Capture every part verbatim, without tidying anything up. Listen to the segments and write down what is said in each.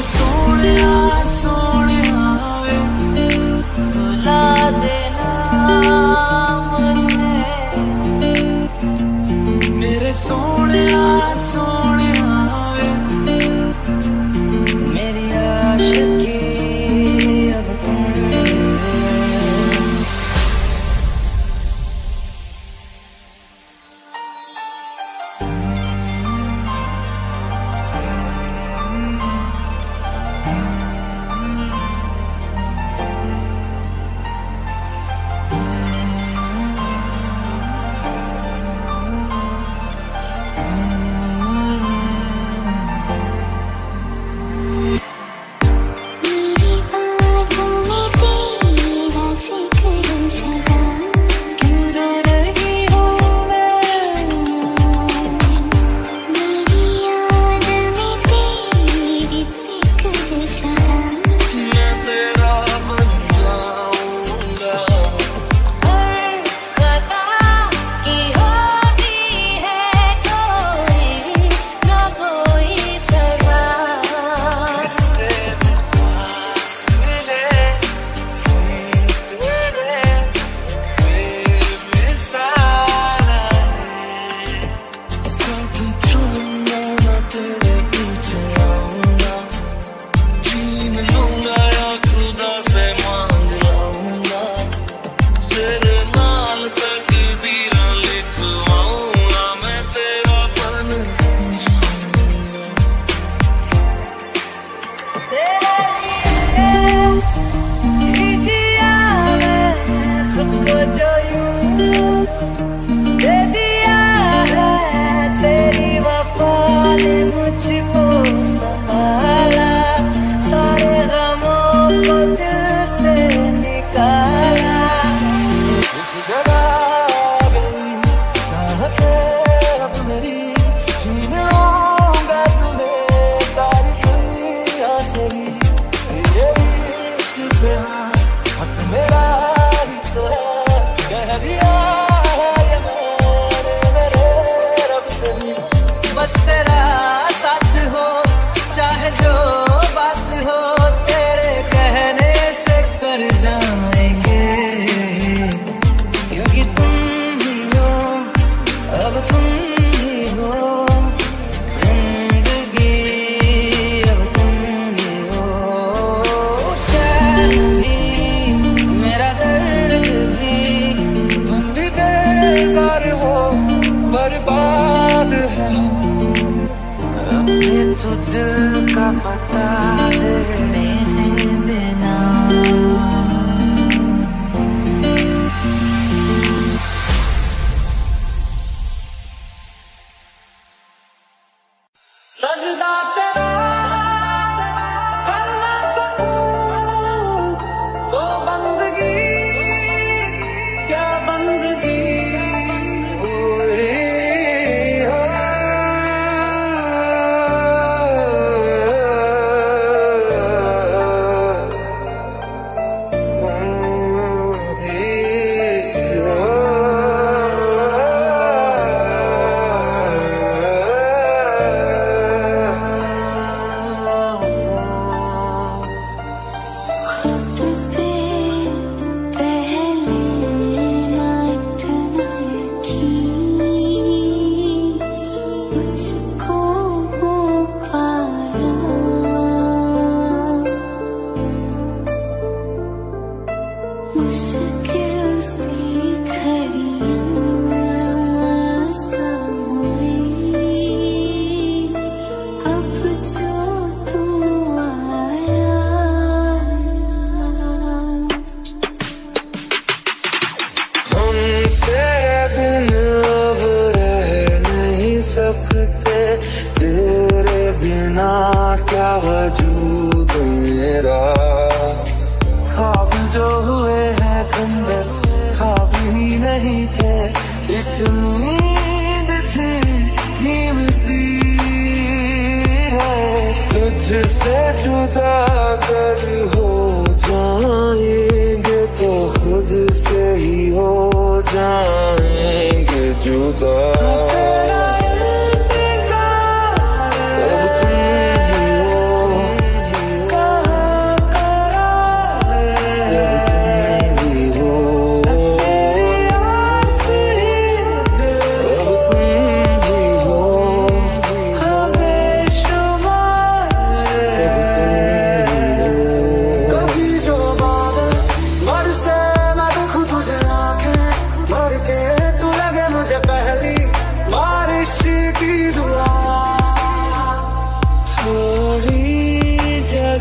सोने सोने बुला देना मुझे, मेरे सोने सोने मेरी आशिकी अब तुम। बस तेरा साथ हो चाहे जो बात हो, तेरे कहने से कर जाएंगे, क्योंकि तुम ही हो अब तुम ही हो जिंदगी, अब तुम ही हो चैन भी मेरा दर्द भी, तुम भी बेजार हो बर्बाद है, अपने तो दिल का पता दे मेरे बिना। सजदा तेरा करना सकूं तो बंदगी क्या बंदगी, तेरे बिना क्या वजूद मेरा, ख्वाब जो हुए हैं खंडर ख्वाब ही नहीं थे, एक नींद थी नीम सी है, तुझसे जुदा कर हो जाएंगे तो खुद से ही हो जाएंगे जुदा। अब तुम ही हो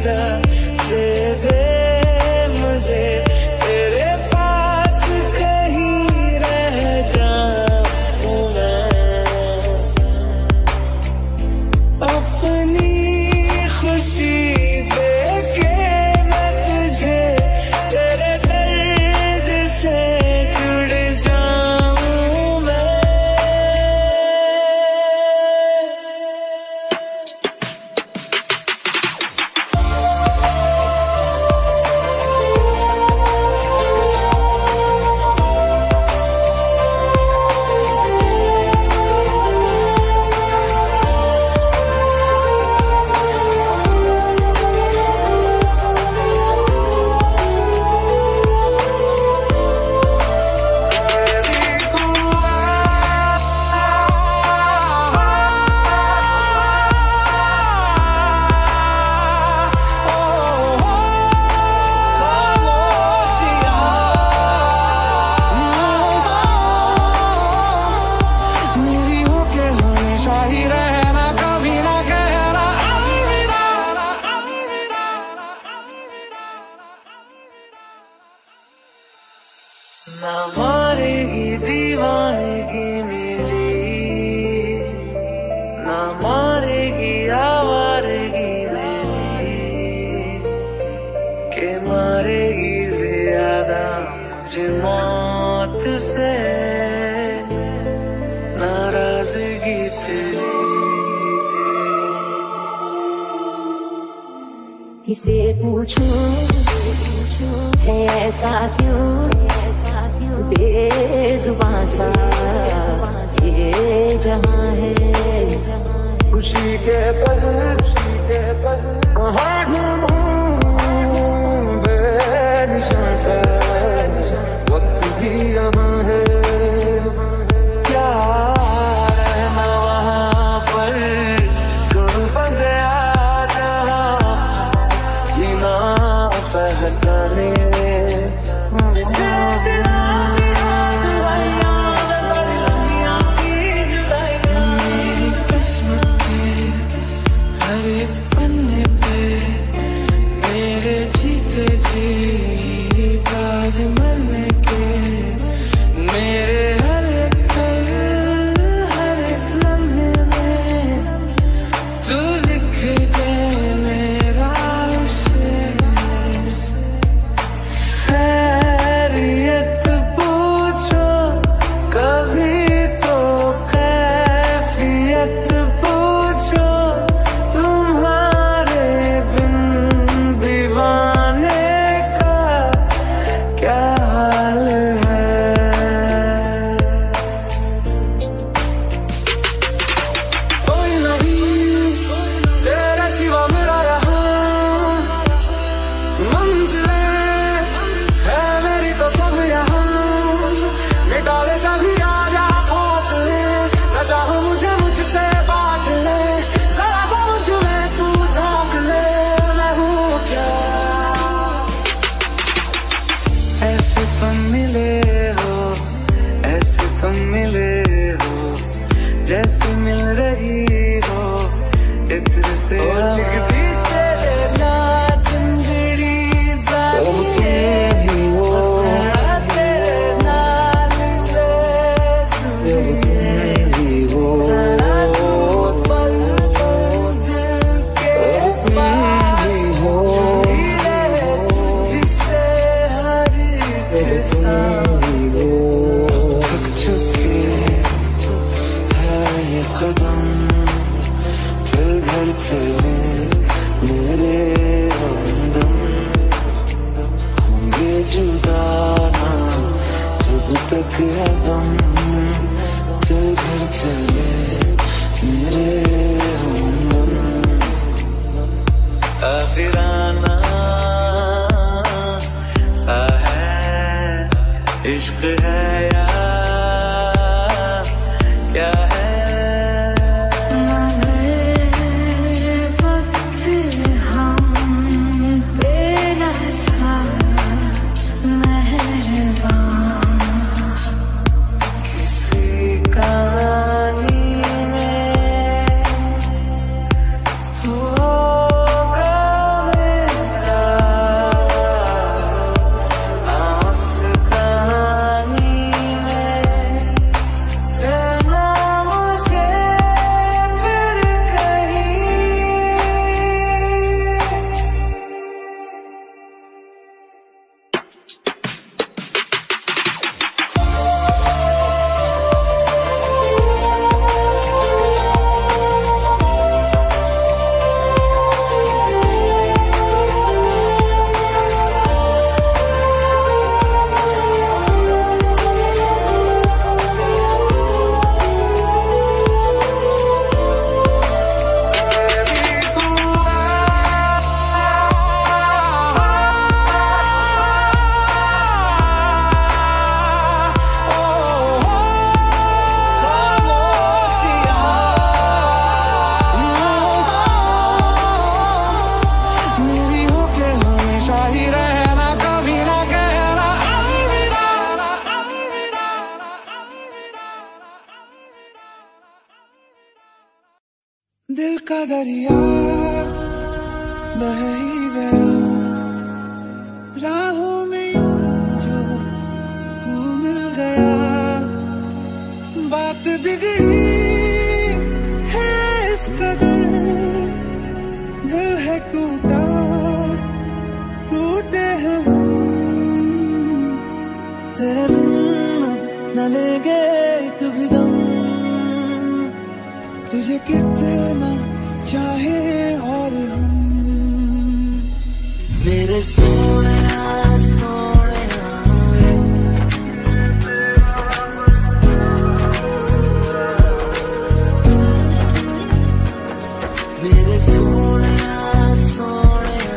जगह दे दे मुझे, तेरे पास कहीं रह जाऊं मैं। अपनी खुशी देके मैं तुझे तेरे दर्द से जुड़ जाऊं मैं। ना मारेगी दीवानगी मेरी, ना मारेगी आवारगी मेरी, के मारेगी ज्यादा मुझे मौत से नाराजगी तेरी। किसे पूछूं है ऐसा क्यों बेजुबां सा ये जहां है। खुशी के पल कहाँ ढूंढूं बेनिशान सा, वक्त भी यहाँ है। क्या रहना वहाँ पर सुन बंदया जहाँ ये ना पहचाने। मरने के मेरे हर एक पल हर एक लम्हे में तू लिख दे मेरा उसे। खैरियत पूछो कभी तो कैफियत पूछो, तुम्हारे बिन दीवाने क्या हाल है। कोई नहीं तेरे सिवा मेरा यहाँ, मंजिलें है मेरी तो सब यहाँ। मिटा ले सभी आजा फासले, न चाहो मुझे मुझसे बांट ले, जरा सा मुझ में तू झांक ले, मैं हूँ क्या। ऐसे तुम मिले हो, ऐसे तुम मिले हो, जैसे मिल रही हो इत्र से। लिखती तेरे नाम जिंदड़ी जानिए हो, तेरे नाल सुनिए हो, पल पल दिल के पास हो, जिसे हर थक चुके है ये कदम, चल घर चले मेरे हमदम। होंगे जुदा ना जब तक है दम, चल घर चले मेरे हमदम। आखिराना सा है इश्क है या क्या है। दिल का दरिया बह ही गया राहों में जो तू मिल गया। बात बिगड़ी है इस कदर दिल है टूटा टूटे हैं तेरे बिन न लेंगे एक भी दम तुझे कितना चाहे और हम मेरे सोया सोया मेरे सोया सोया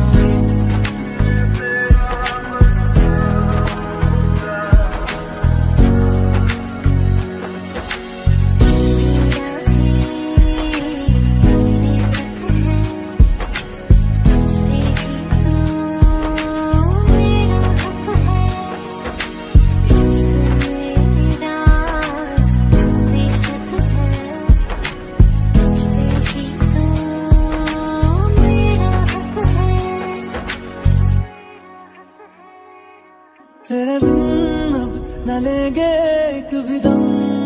तेरे बिन अब न लेंगे एक भी दम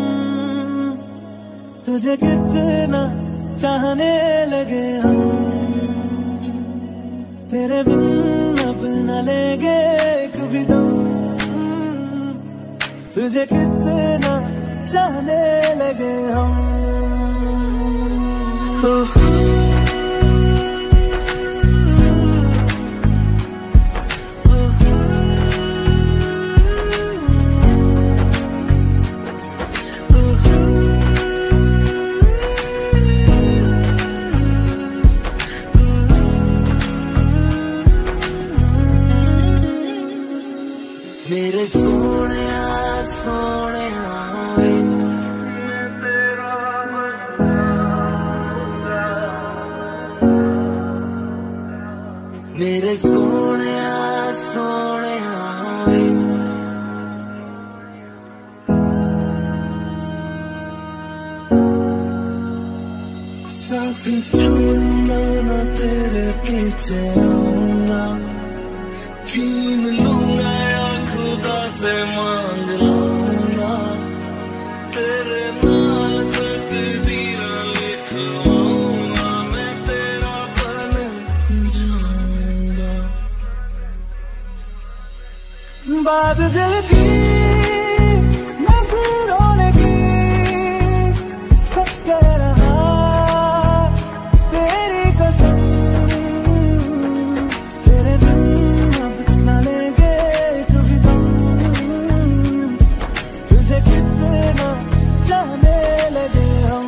तुझे कितना चाहने लगे हम तेरे बिन अब न लेंगे एक भी दम तुझे कितना चाहने लगे हम। मेरे सोनिया सोनिया मेरे सोनिया सोनिया साथ छोड़ना ना तेरे पीछे आऊंगा छीन लूंगा खुदा से मांग लूंगा तेरे नाल तकदीर लिखवाऊंगा मैं तेरा बन जाऊंगा। बात दिल की नहीं रोने की सच कह रहा तेरी कसम तेरे बिन अब न लेंगे कभी दम तुझे कितना चाहने लगे हम।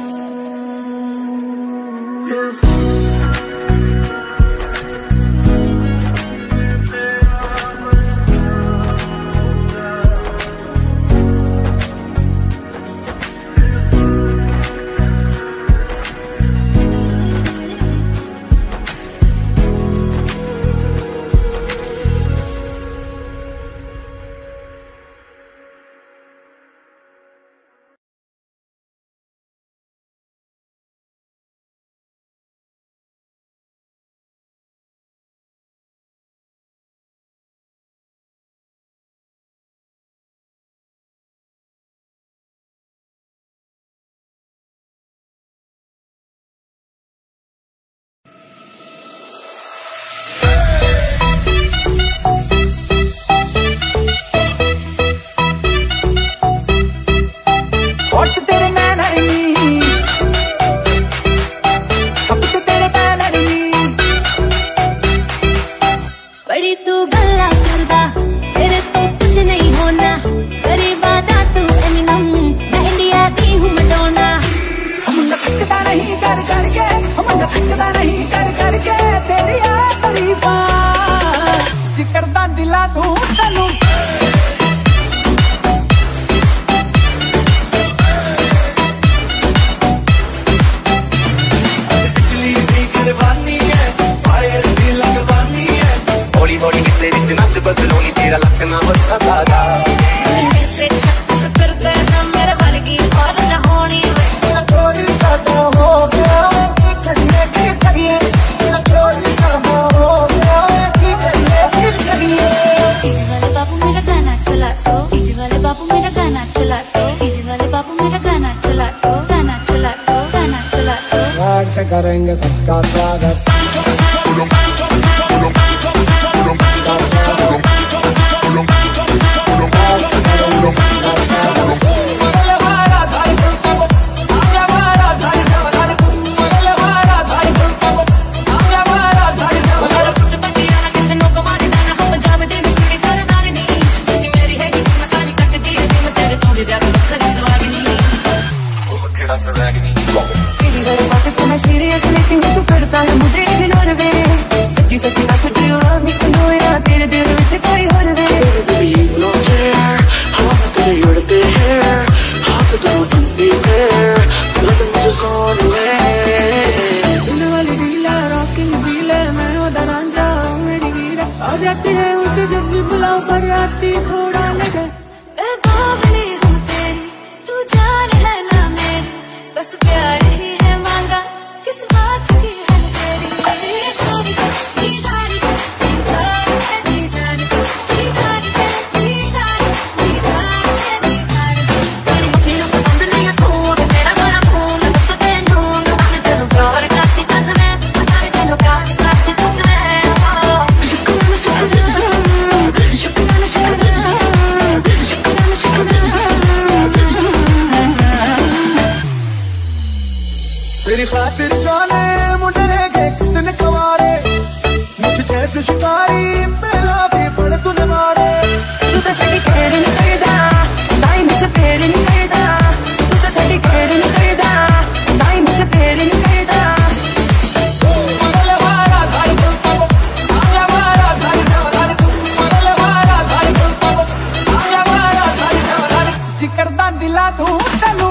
मेरे बल की और न होनी थोड़ी सा हो गया करेंगे सबका स्वागत। सच्ची सच्ची बात तेरे दिल में कोई और वे तेरे उड़ते हैं हाथ तो बनती है सुनने वाली रीला रॉकिंग रील है मैं उधर रांझा मेरी वीरा आ जाती है उसे जब भी बुलाओ पर आती थोड़ा लगे तू जान है ना मेरी बस प्यार ही है मांगा किस बात की है तेरी दीदारी दीदारी दीदारी दीदारी दीदारी दीदारी दीदारी तेरी मसीहा पसंद नहीं है तू तेरा बड़ा खून तो तेनू मैं तेनू प्यार करती तन में मैं तेनू प्यार करती तन में शुक्राना शुक्राना शुक्राना शुक्राना शुक्राना शुक्राना तेरी खातिर जाने मुझे गए कितने कवारे मुझ जैसे शिकारी मेरा भी बड़ तूने मारे तू तो सड़ी खेड़ नहीं करदा दाई मुझसे फेर नहीं करदा तू तो सड़ी खेड़ नहीं करदा दाई मुझसे फेर नहीं करदा जिकरदा दिला तू तैनू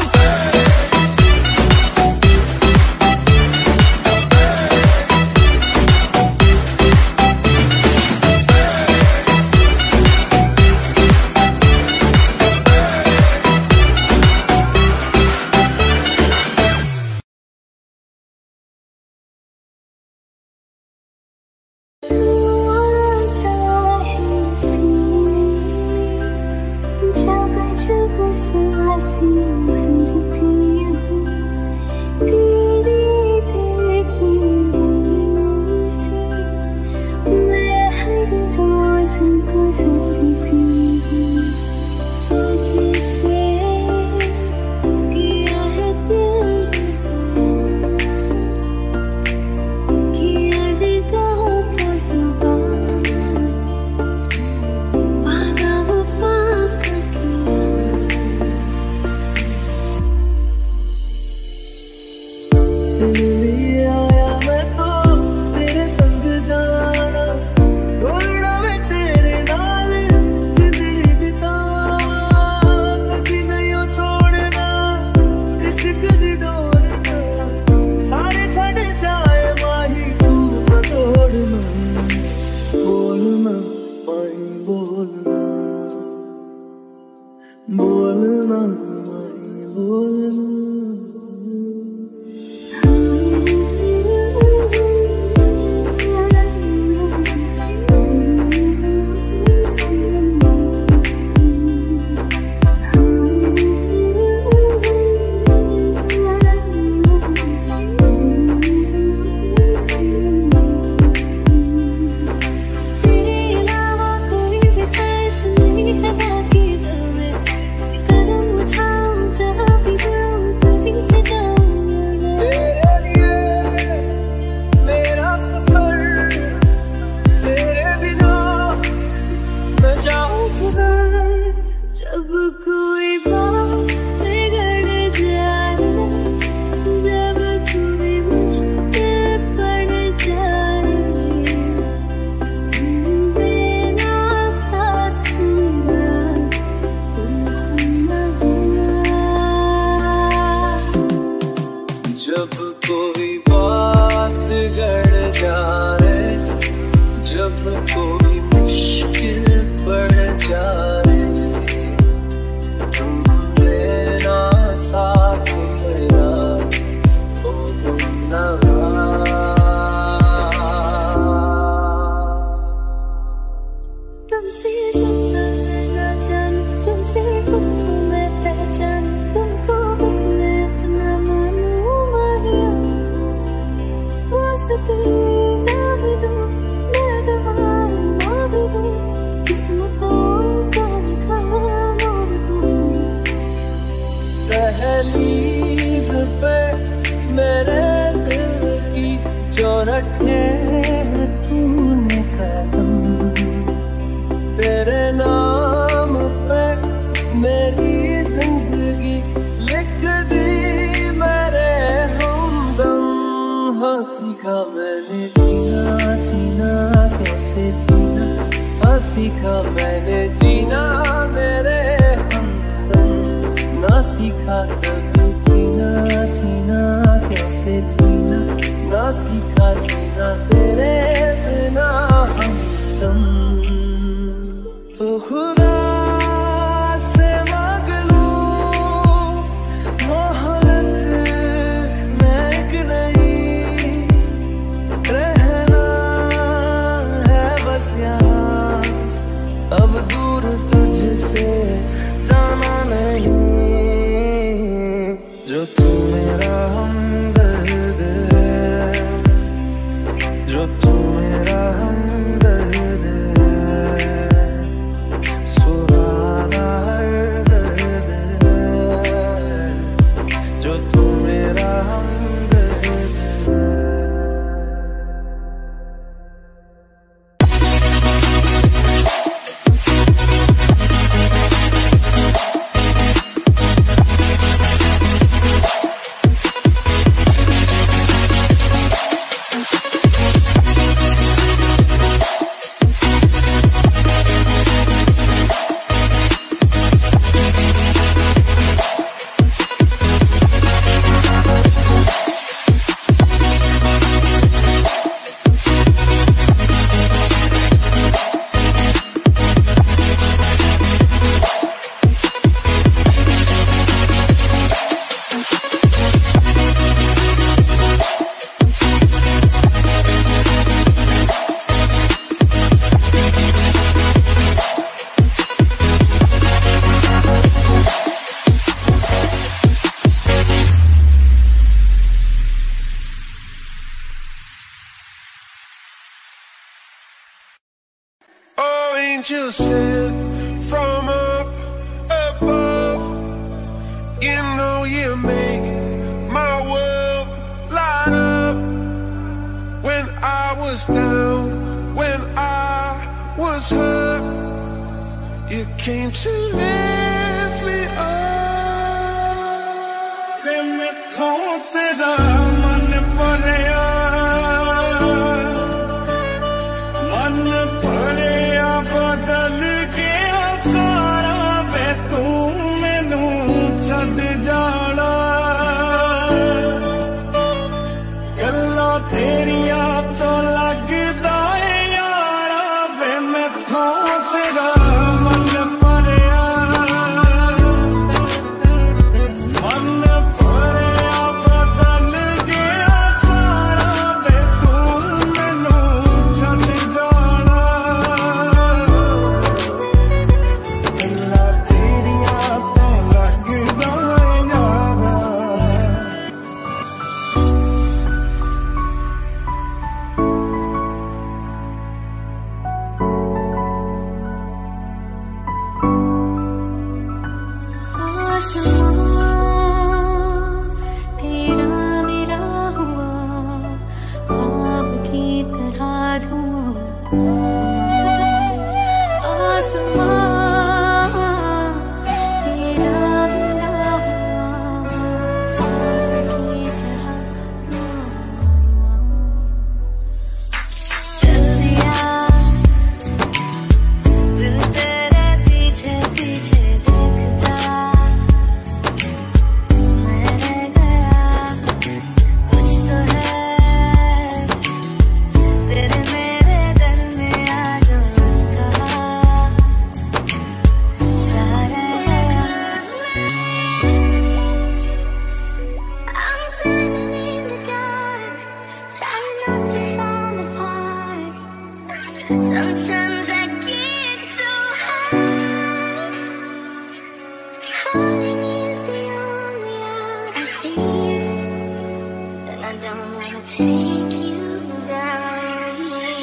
कदम उठा रखे तूने कदम, तेरे नाम पे मेरी जिंदगी लिख दी मेरे हमदम। हाँ सीखा मैंने जीना जीना कैसे जीना, हाँ सीखा मैंने जीना मेरे हमदम। ना सीखा कभी जीना जीना कैसे जीना, ना सीखा जीना तेरे बिना हमदम। तो खुदा से मांग लूं मोहब्बत मैं एक नहीं, रहना है बस यहाँ, अब दूर तुझसे जाना नहीं। जो तू मेरा हमदर्द है, जो तू मेरा हमदर्द है, सुराना हर दर्द है, जो तू मेरा हमदर्द है। Angels sent from up above, you know you make my world light up. When I was down, when I was hurt, you came to lift me up. मैं तो तेरा मन भरिया, मन भरिया बदल गया सारा वे तू मैनू छद जाना। गल्ला तेरिया तो लगदा है यारा वे मैं तो तेरा मन भरिया, मन भरिया बदल गया सारा वे तू मैनू छद जाना। गल्ला तेरिया तो लगदा है यारा। आसमां तेरा मेरा हुआ, ख्वाब की तरह धुआं। आसमां तेरा मेरा हुआ, सांस की तरह चल दिया दिल तेरे पीछे पीछे देखता। मैं रह गया कुछ तो है तेरे मेरे दरमिया जो कहा सारा I'm standing in the dark, trying not to fall apart. Sometimes I get so high, falling is the only out I see, and I don't wanna take you down.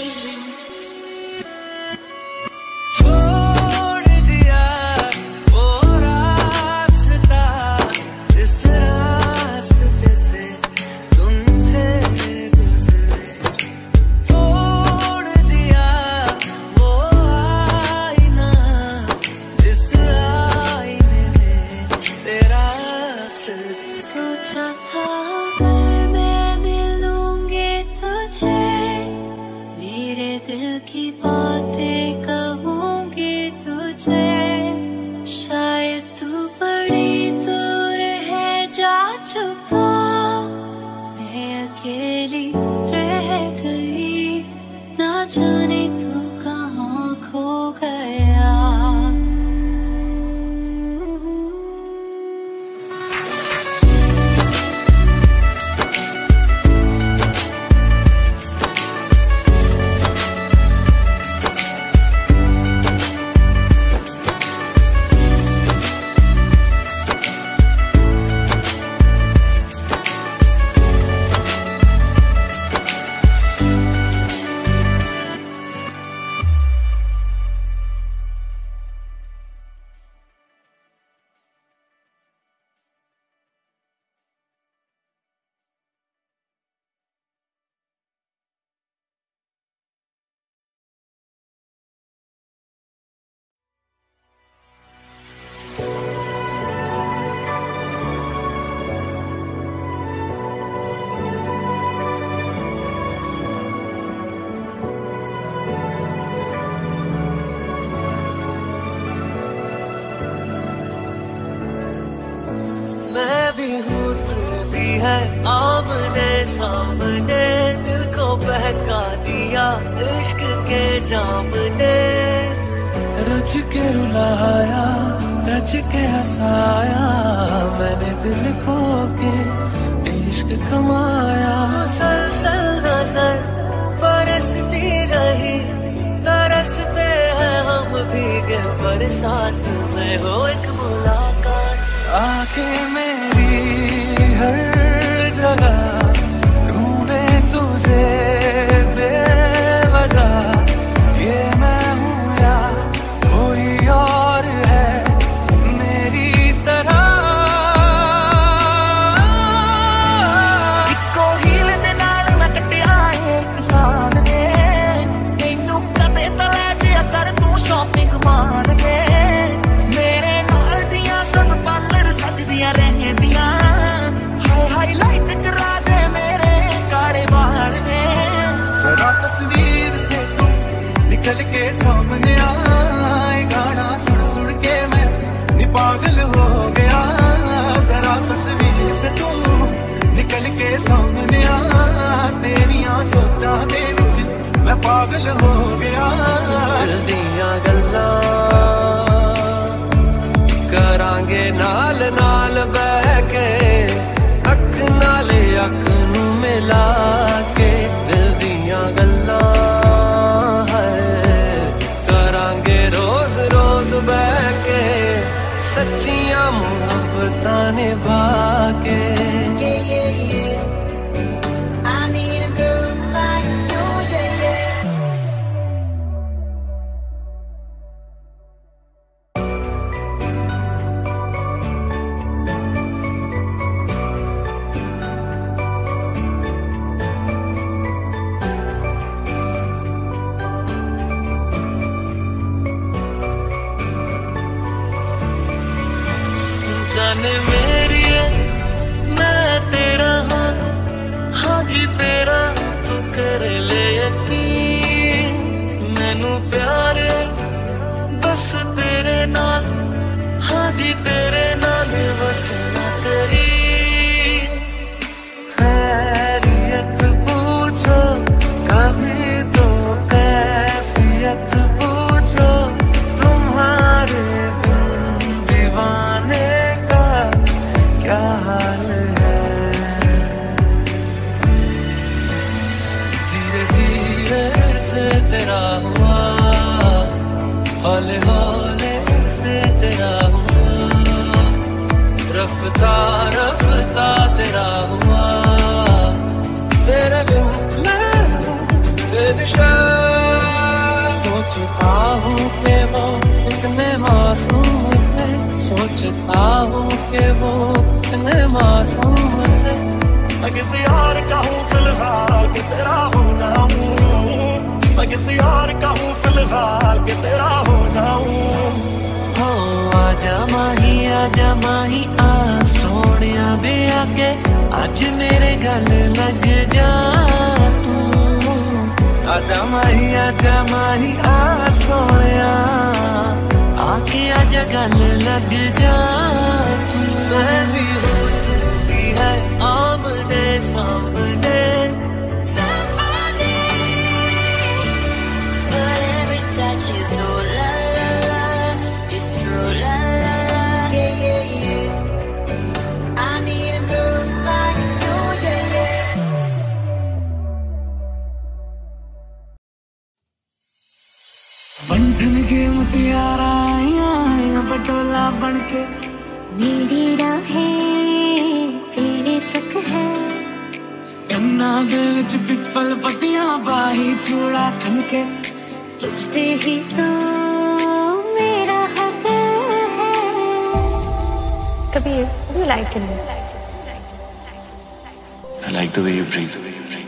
छोड़ दिया वो रास्ता जिस रास्ते से तुम थे गुजरे, दिल की बातें कहूंगी तुझे, शायद तू बड़ी दूर है जा चुका, मैं अकेली रह गई, ना जाने तू कहाँ खो गया। आमने सामने दिल को बहका दिया इश्क के जाम ने, रच के रुलाया रच के हंसाया, मैंने दिल खो के इश्क कमाया। मुसलसल नजर बरसती रही, तरसते हैं हम भीगे बरसात में, हो एक मुलाकात आके मेरी हर जगह ढूंढे तुझे बेवजह, ये मैं हूँ या कोई और है मेरी तरह। इको हील दे नाल मैं कटिया इंसान ने, मैनू कदे तले दिया कर तू शॉपिंग मान के, मेरे नाल दियां सन पार्लर सजदियां रहंदियां, हाईलाइट करा दे मेरे काले बाल में। जरा तस्वीर से तू निकल के सामने आए, गाना सुन सुन के मैं नी पागल हो गया। जरा तस्वीर से तू निकल के सामने आ, तेरिया सोचा दे विच मैं पागल हो गया। दिल दियां गल्लां करांगे नाल नाल बह के, अख नाले अख नू मिला के, दिल दियां गल्लां है करांगे रोज रोज बह के, सच्चियां मुहब्बतां निभा के। जाने मेरी मैं तेरा हाँ, हाँ जी तेरा तू कर ले यकीन, मैनू प्यार बस तेरे नाल, हाँ जी तेरे नाल वरना तेरी। खैरियत पूछो कभी तो कैफियत पूछो, तुम्हारे दीवाने क्या हाल है। धीरे धीरे से तेरा हुआ, हौले हौले से तेरा हुआ, रफ्ता रफ्ता तेरा हुआ, तेरे बिन मैं बेनिशान। सोचता हूँ कि वो कितने मासूम थे, सोचता हूँ कि वो कितने मासूम थे। मैं किसी और का हूँ फिलहाल कि तेरा हो जाऊं, मैं किसी और का हूँ फिलहाल कि तेरा हो जाऊं। हो आजा माही आजा माही आ सोनिया वे आके, आज मेरे गल लग जा तू, आजा माही आजा माही आ सोनिया, आके आजा गल लग जा, मेरी होती है आमने सामने। बंधन के मुतियारा आया बटोला बनके, मेरी राहें तेरे तक है, कन्ना दिल च पिपल पतियां बाही चूड़ा खनके, तुझ पे ही तो मेरा हक है। Kabir, what do you like in me? I like the way you breathe.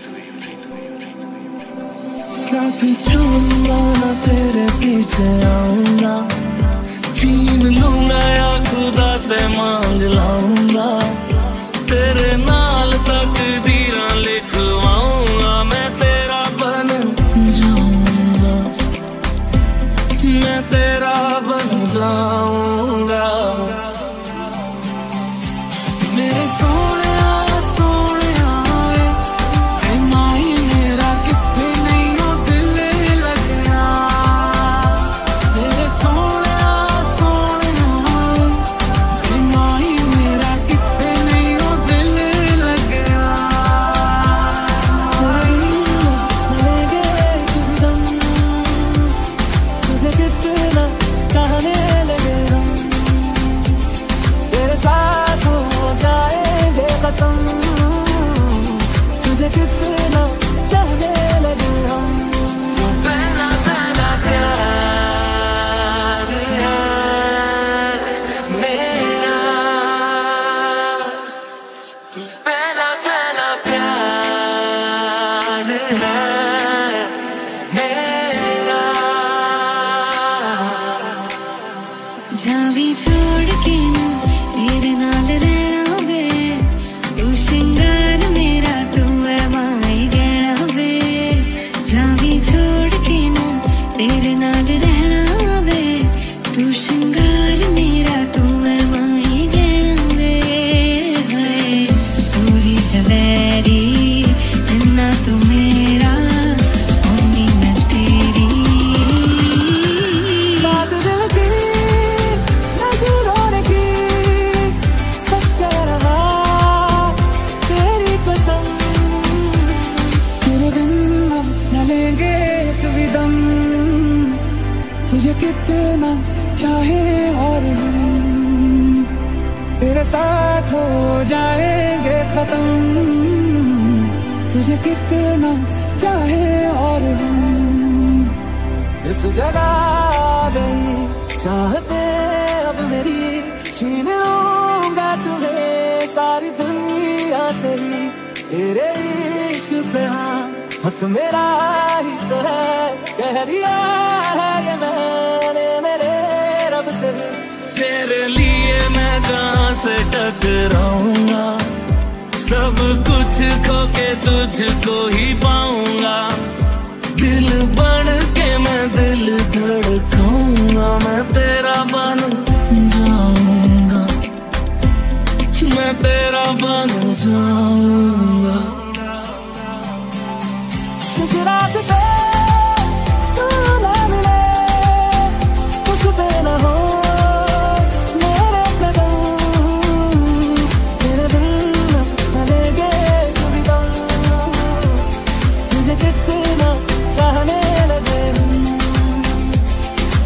साथ चूमना ना तेरे पीछे आऊंगा, छीन लूंगा या खुदा से मांग लाऊंगा, तेरे नाल तकदीरां लिखवाऊंगा, मैं तेरा बन जाऊंगा, मैं तेरा बन जाऊंगा। मेरे सोने जावी छोड़ के ना तेरे नाल रहना वे, तू श्रृंगार मेरा तू है माई गहना वे। जावी छोड़ के ना तेरे नाल रहना वे, तू श्रृंगार मेरा तू है माई गहना वे। हाय पूरी है वैरी जिन्ना तू मेरा, होनी मैं तेरी। बात दिल की नजरों की सच कह रहा, तेरी कसम तेरे बिन न लेंगे कभी दम, तुझे कितना चाहे और हम तेरे साथ हो जाएंगे खत्म, तुझे कितना चाहे और हम इस जगह आ गई चाहते अब मेरी, छीन लूंगा तुम्हें सारी दुनिया से ही, तेरे इश्क पे हाँ हक मेरा ही तो है, कह दिया है ये मैंने मेरे रब से। तेरे लिए मैं जहाँ से टकराऊंगा, सब कुछ खो के तुझको ही पाऊंगा, दिल बन के मैं दिल धड़काऊंगा, मैं तेरा बन जाऊंगा, मैं तेरा बन जाऊंगा। जिस रास्ते तू ना मिले उस पे न हो मेरे कदम, तेरे बिन न लेंगे कभी दम, तुझे कितना चाहने लगे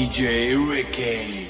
J Ricky.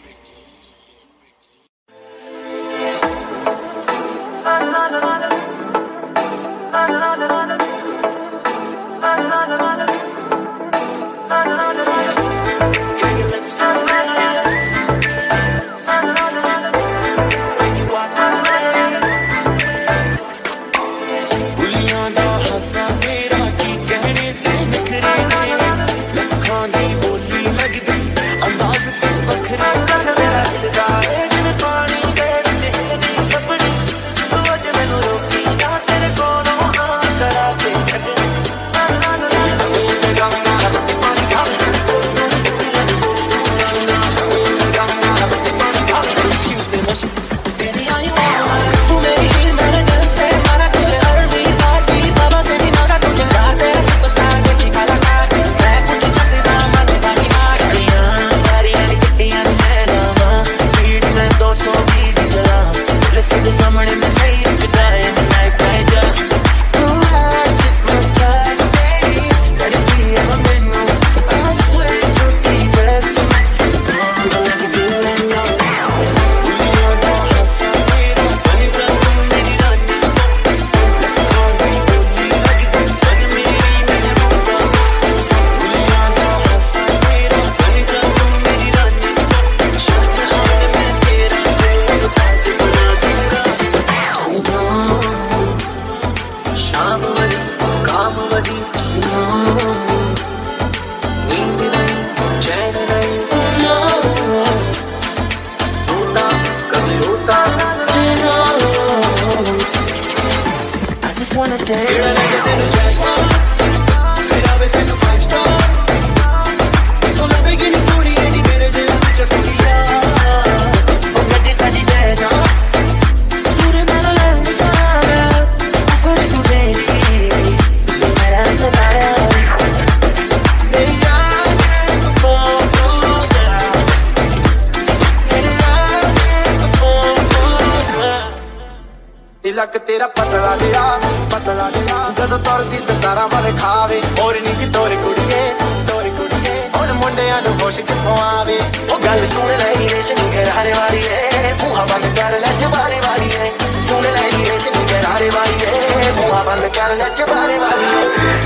तिलक तेरा पतला गया पतला गया जदों तुरदी सितारा वाले खावे और नीची तोरी कुड़िए तोरी कुड़िए और मुंडियां नूं होश कित्थों आवे ओ गल सुन ले रेशमी घरारे वाली है मुंह बंद कर ले जबारे वाली है सुन ले रेशमी घरारे वाली है मुंह बंद कर ले जबारे वाली है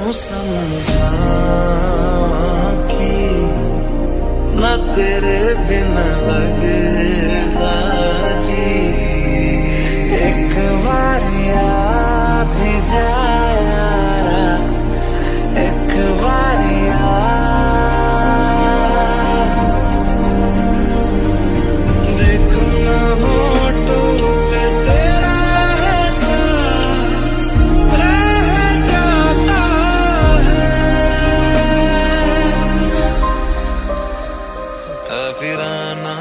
समझा कि न तेरे बिना लगता जी। एक बार याद ही जाया, एक बार याद देखो ना होठों पे तेरा एहसास रह जाता है। काफिराना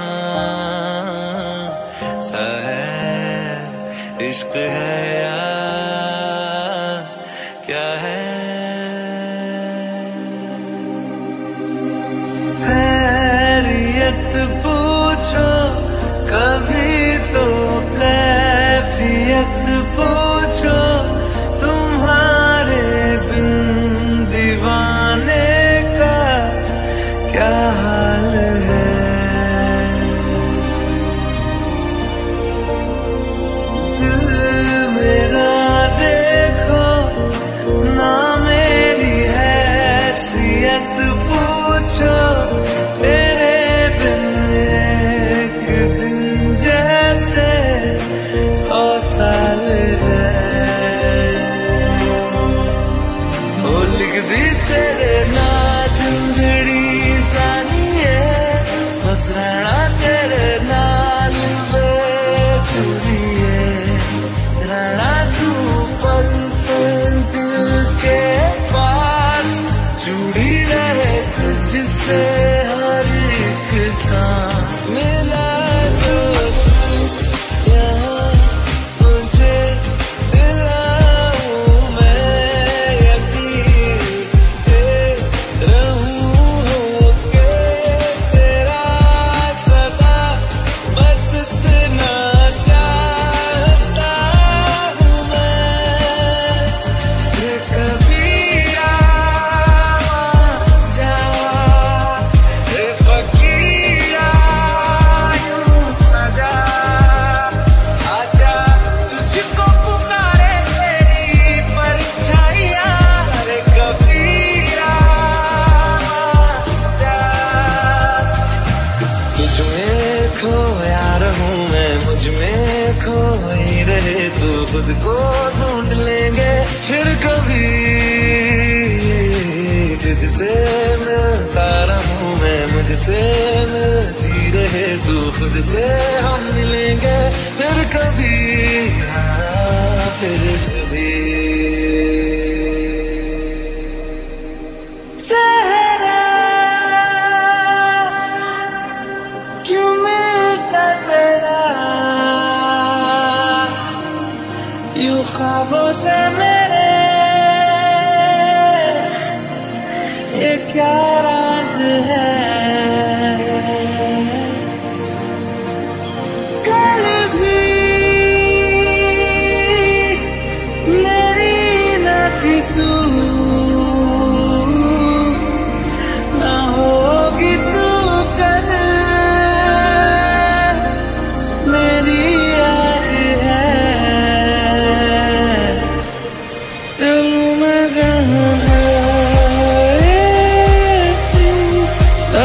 सा है इश्क है या क्या है। खैरियत पूछो कभी तो कैफियत पूछो, तुम्हारे बिन दीवाने का क्या हाल है। मेरा देखो ना मेरी हैसियत पूछो, तेरे बिन एक दिन जैसे सौ साल है। ओ लिख दी तेरे ना जिंदड़ी सानिए, बस रहना तेरे नाल बेसुरिए। रहना तू पल पल दिल के पास, जुड़ी रहे तुझसे हर एक सांस। मिला जो तू यहाँ मुझे दिलाऊं मैं यकीन से रहूं होके तेरा सदा, बस इतना चाहता हूँ मैं। ये कभी आवा जावा, ये फकीरा यूं सजा। आजा तुझको पुकारे तेरी परछाइयाँ, अरे कभी आवा जा। तुझ में खोया रहूं मैं, मुझ में खोई रहे तू, खुद को ढूंढ लेंगे फिर कभी। तुझसे मिलता रहूं मैं, मुझसे मिलती रहे तू, खुद से हम मिलेंगे फिर कभी। हाँ फिर कभी। चेहरा क्यों मिलता तेरा यूं ख्वाबों से मेरे, ये क्या राज है। कल भी मेरी न थी तू, न होगी तू कल मेरी आज है। दिल में जहाँ जाए तू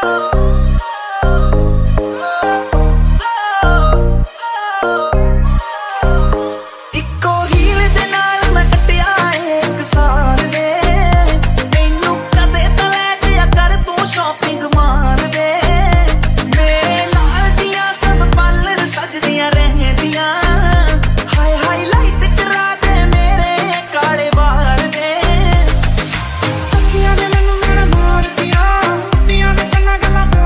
गल्ला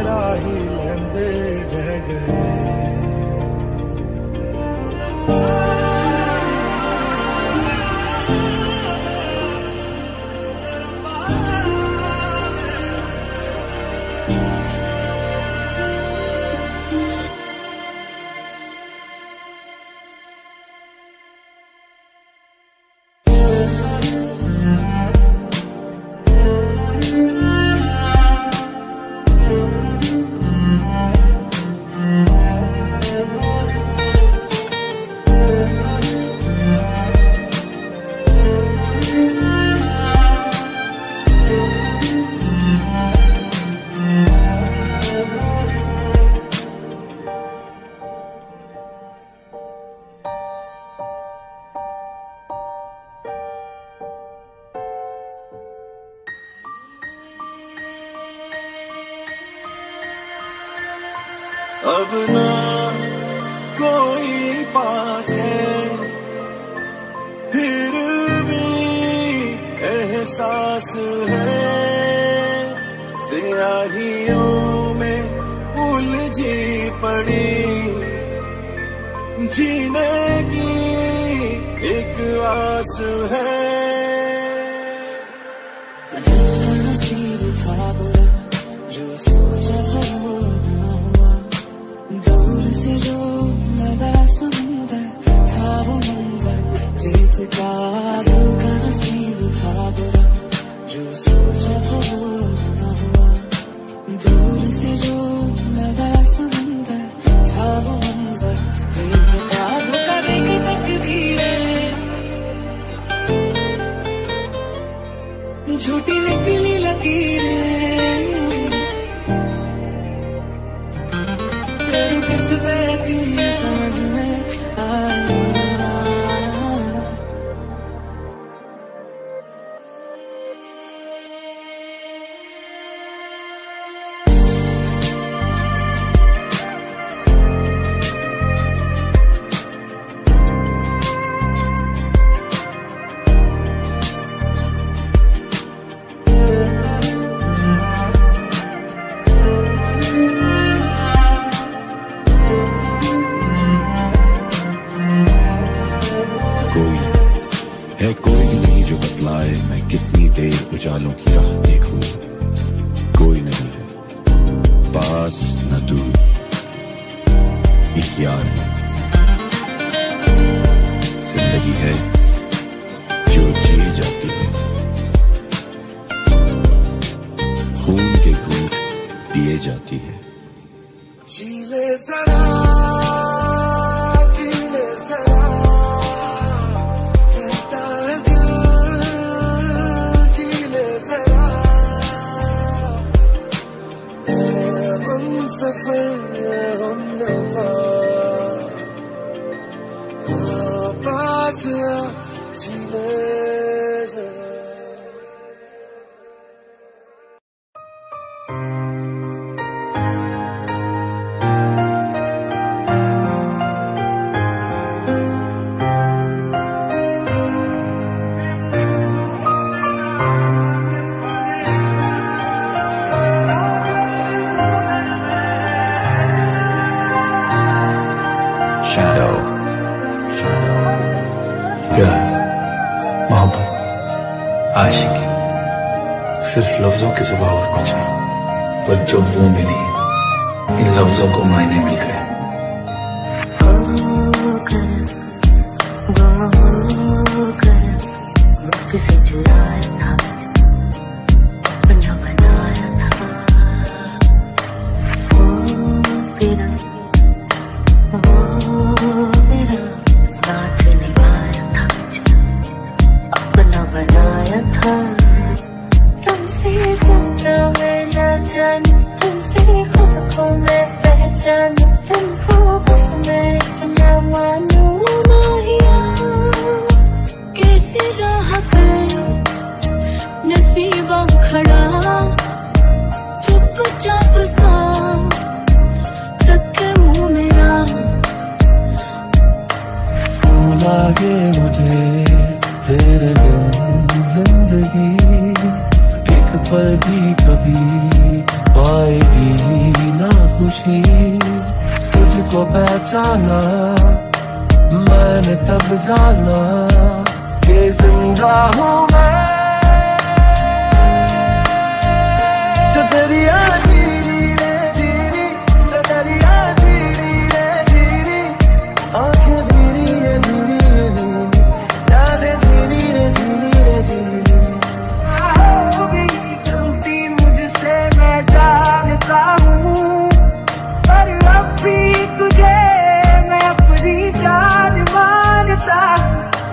तेरा ही लेंदे रह गए। अब ना कोई पास है, फिर भी एहसास है। स्याहियों में उलझी पड़ी जीने की एक आस है। नसीब था बुरा जो सोचा वो न हुआ, दूर से जो लगा समुंदर था वो मंजर जीत का। दिल का नसीब था बुरा जो सोचा वो न हुआ, दूर से जो लगा समुंदर था वो मंजर जीत का। धोखा देगी तकदीरें, झूठी निकली लकीरें, किस तरह की समझ में आया। है कोई नहीं जो बतलाए मैं कितनी देर उजालों की राह देखूं। कोई नहीं है पास न दूर, एक यार है। जिंदगी है जो जी जाती है, खून के घूंट पिए जाती है। जी ले जरा, जी ले जरा, कहता है दिल, जी ले जरा। हम सफर हम नवा, हाँ पास आ, जी ले जरा। Shadow, shadow, प्यार, मोहब्बत, आशिकी सिर्फ लफ्जों की जुबान और कुछ नहीं, पर जो मुंह में नहीं इन लफ्जों को मायने मिल गए। किसे चुराया था, बना बनाया था, वो तेरा वो मेरा साथ निभाया था, अपना बनाया था। तुमसे सपना मैं न जानू, तुमसे खुद को मैं पहचानू, तुमको बस मैं इतना मानू। माहिया कैसे राह पर नसीबा खड़ा, चुपचाप सा तक मुँह मेरा। लागे मुझे तेरे बिन जिंदगी एक पल भी कभी पाएगी ना खुशी। तुझको पहचाना मैंने तब जाना कि जिंदा हूँ मैं। चदरिया जीरी रे जीरी, चदरिया जीरी रे जीरी, आंखें भीरी रे भीरी रे भीरी, यादें जीरी रे जीरी रे जीरी। हो गई गलती मुझसे मैं जानता हूँ, पर अब भी तुझे मैं अपनी जान मानता हूँ।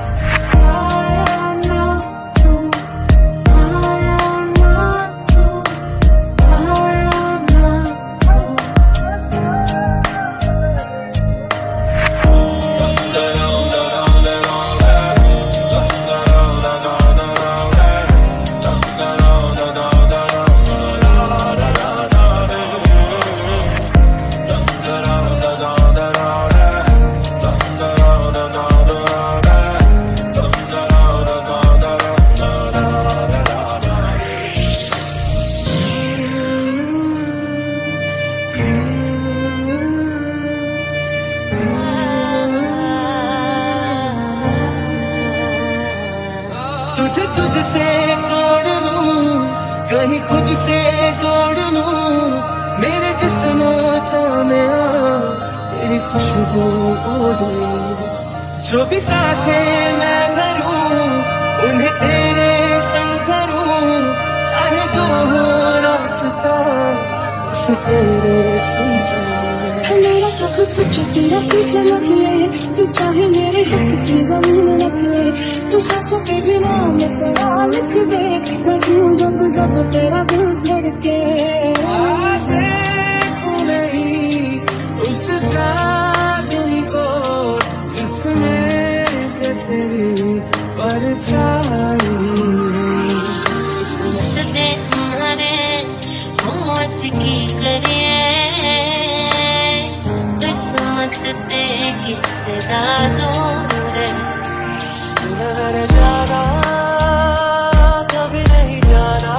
तुझे तुझसे तोड़ लूं, कहीं खुद से जोड़ लूं, मेरे जिस्म में तेरी खुशबू ओढ़ूं। जो भी सांसें मैं भरूं उन्हें तेरे संग करूं, चाहे जो हो रास्ता उसे तेरे समझूं। मेरा सब कुछ तेरा फिर से मुझे, तू चाहे मेरे हक की जमीन रख ले, तू सांसों के बिना मैं तेरा लिख दे, मैं क्यों जब जब तेरा दिल धड़के। नहीं उस चांदनी को जिसमें तेरी परछाई। जाना कभी नहीं जाना,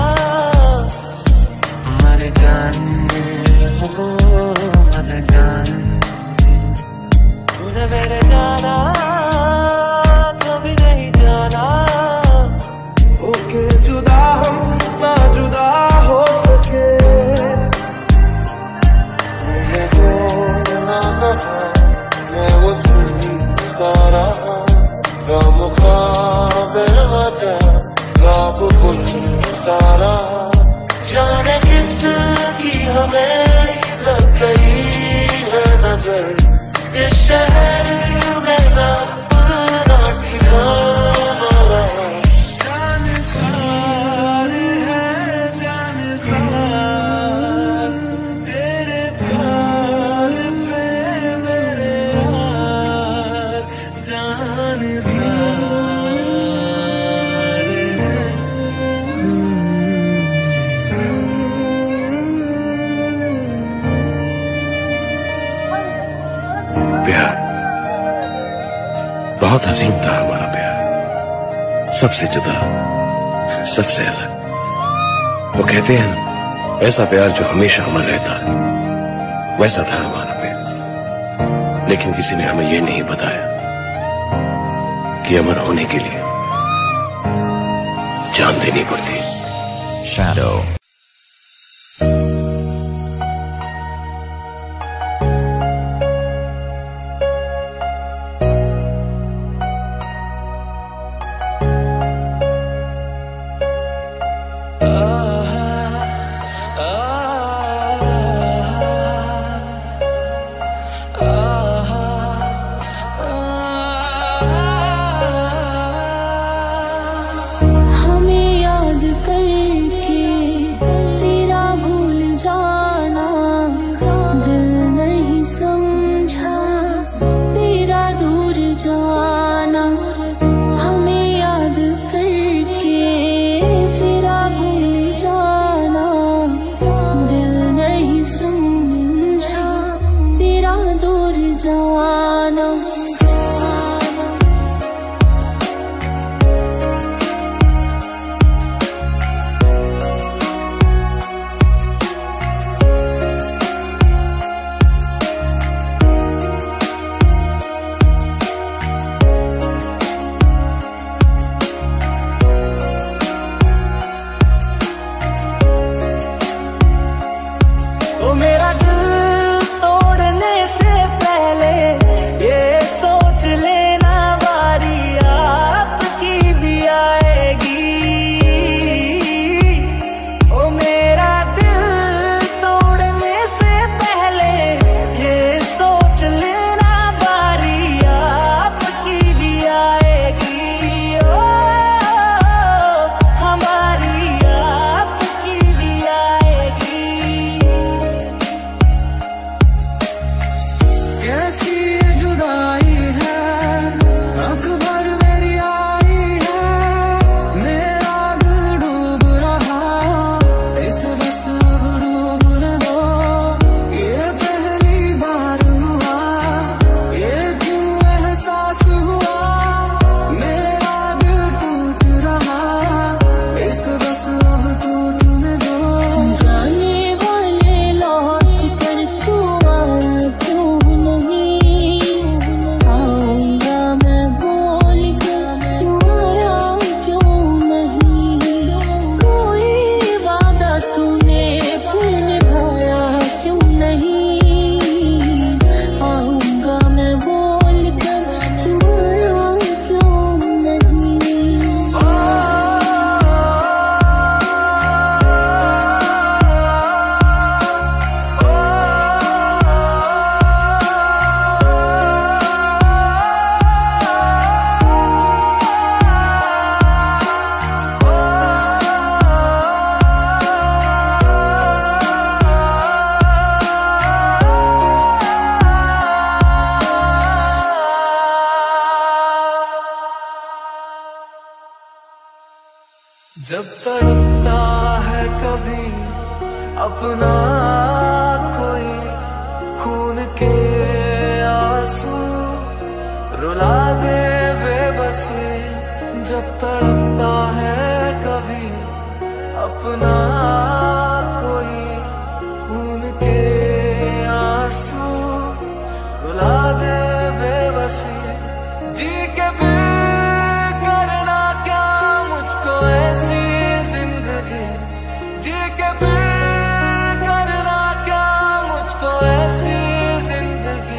मर जाने हो मर जान। तूने मेरे जाना कभी नहीं जाना, होके जुदा हम ना जुदा हो सके। मुझे जो ना मैं वो तारा मुखाबिर वजह गाब कुल तारा, जाने किसकी हमें लग गई है नजर, इस शहर में ना अपना ठिकाना। जानसार है जानसार तेरे प्यार पे मेरे यार, जानसार बहुत हसीन था हमारा प्यार, सबसे जुदा, सबसे अलग। वो कहते हैं ना, ऐसा प्यार जो हमेशा अमर रहता, वैसा था हमारा प्यार। लेकिन किसी ने हमें ये नहीं बताया कि अमर होने के लिए जान देनी पड़ती। Shadow. हमें याद करके तड़पता है कभी अपना कोई, खून के आंसू रुला दे बेबसी। जब तड़पता है कभी अपना कोई, खून के आंसू रुला दे बेबसी। जी के फिर करना क्या मुझको ऐसी जिंदगी, जी के फिर करना क्या मुझको ऐसी जिंदगी।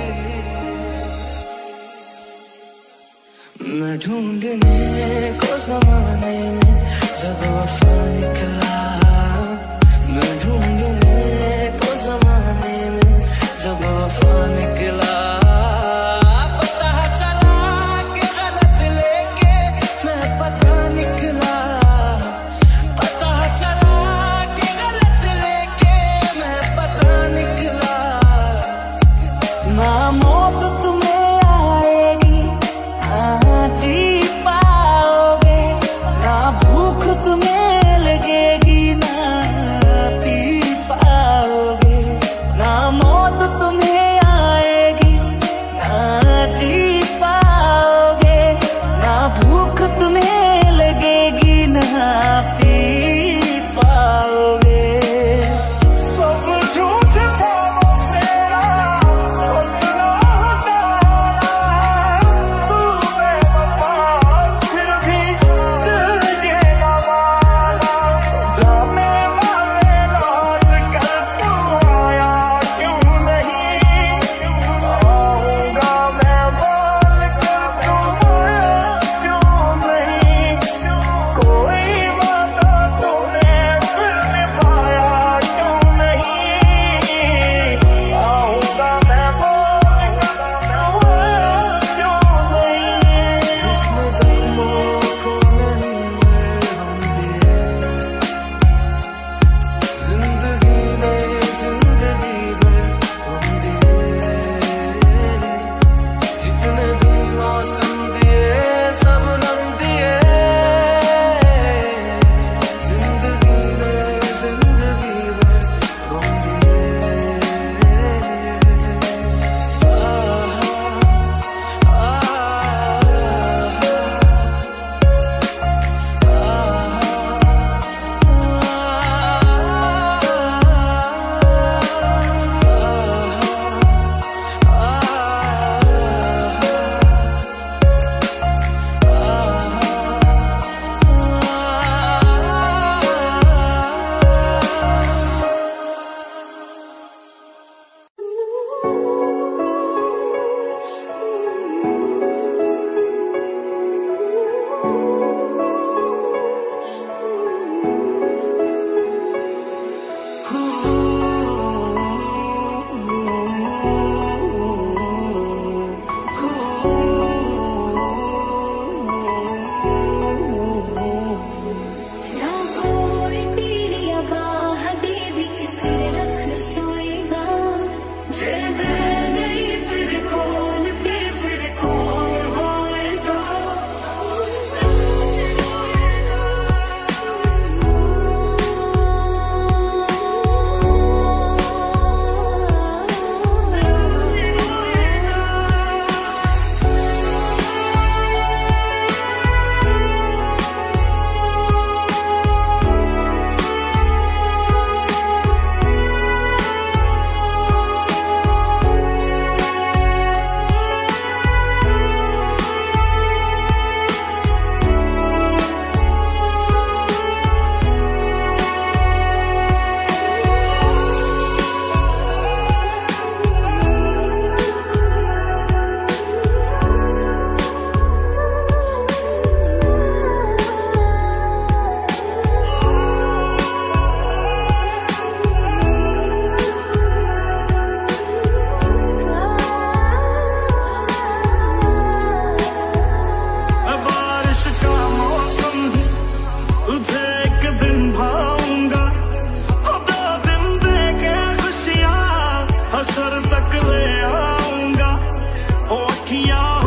मैं ढूंढने को जमाने में जब वफा निकला, मैं ढूंढने को जमाने में जब वफा निकला। पता चला कि गलत लेके मैं पता निकला, पता चला कि गलत लेके मैं पता निकला। ना मौत तुम्हें आएगी ना जी पाओगे, ना भूख तुम्हें लगेगी ना पी पाओगे। ना मौत तुम्हें आएगी ना जी पाओगे, ना भूख तुम्हें लगेगी ना पी पाओगे। सब झूठ था वो मेरा, हौसला हटाना, तू बेवफा फिर भी दिल ये गवाना। जाने वाले रात कर तू आया क्यों नहीं, आऊंगा मैं बोल कर तू आया क्यों नहीं। कोई वादा तूने फिर निभाया क्यों नहीं, आऊंगा मैं बोल कर तू आया क्यों नहीं। जिसने जख्मों को नहीं मरहम दिए, जिंदगी ने जिंदगी भर गम दिए। जितने भी मौसम दिए सब नम दिए, जिंदगी ने जिंदगी भर गम दिए। ना कोई तेरी बाह दे विच सिर रख सोएगा, जे मैं नहीं फिर कौन ते फिर कौन होएगा।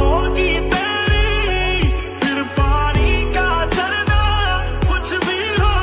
तेरी फिर पानी का झरना कुछ भी हो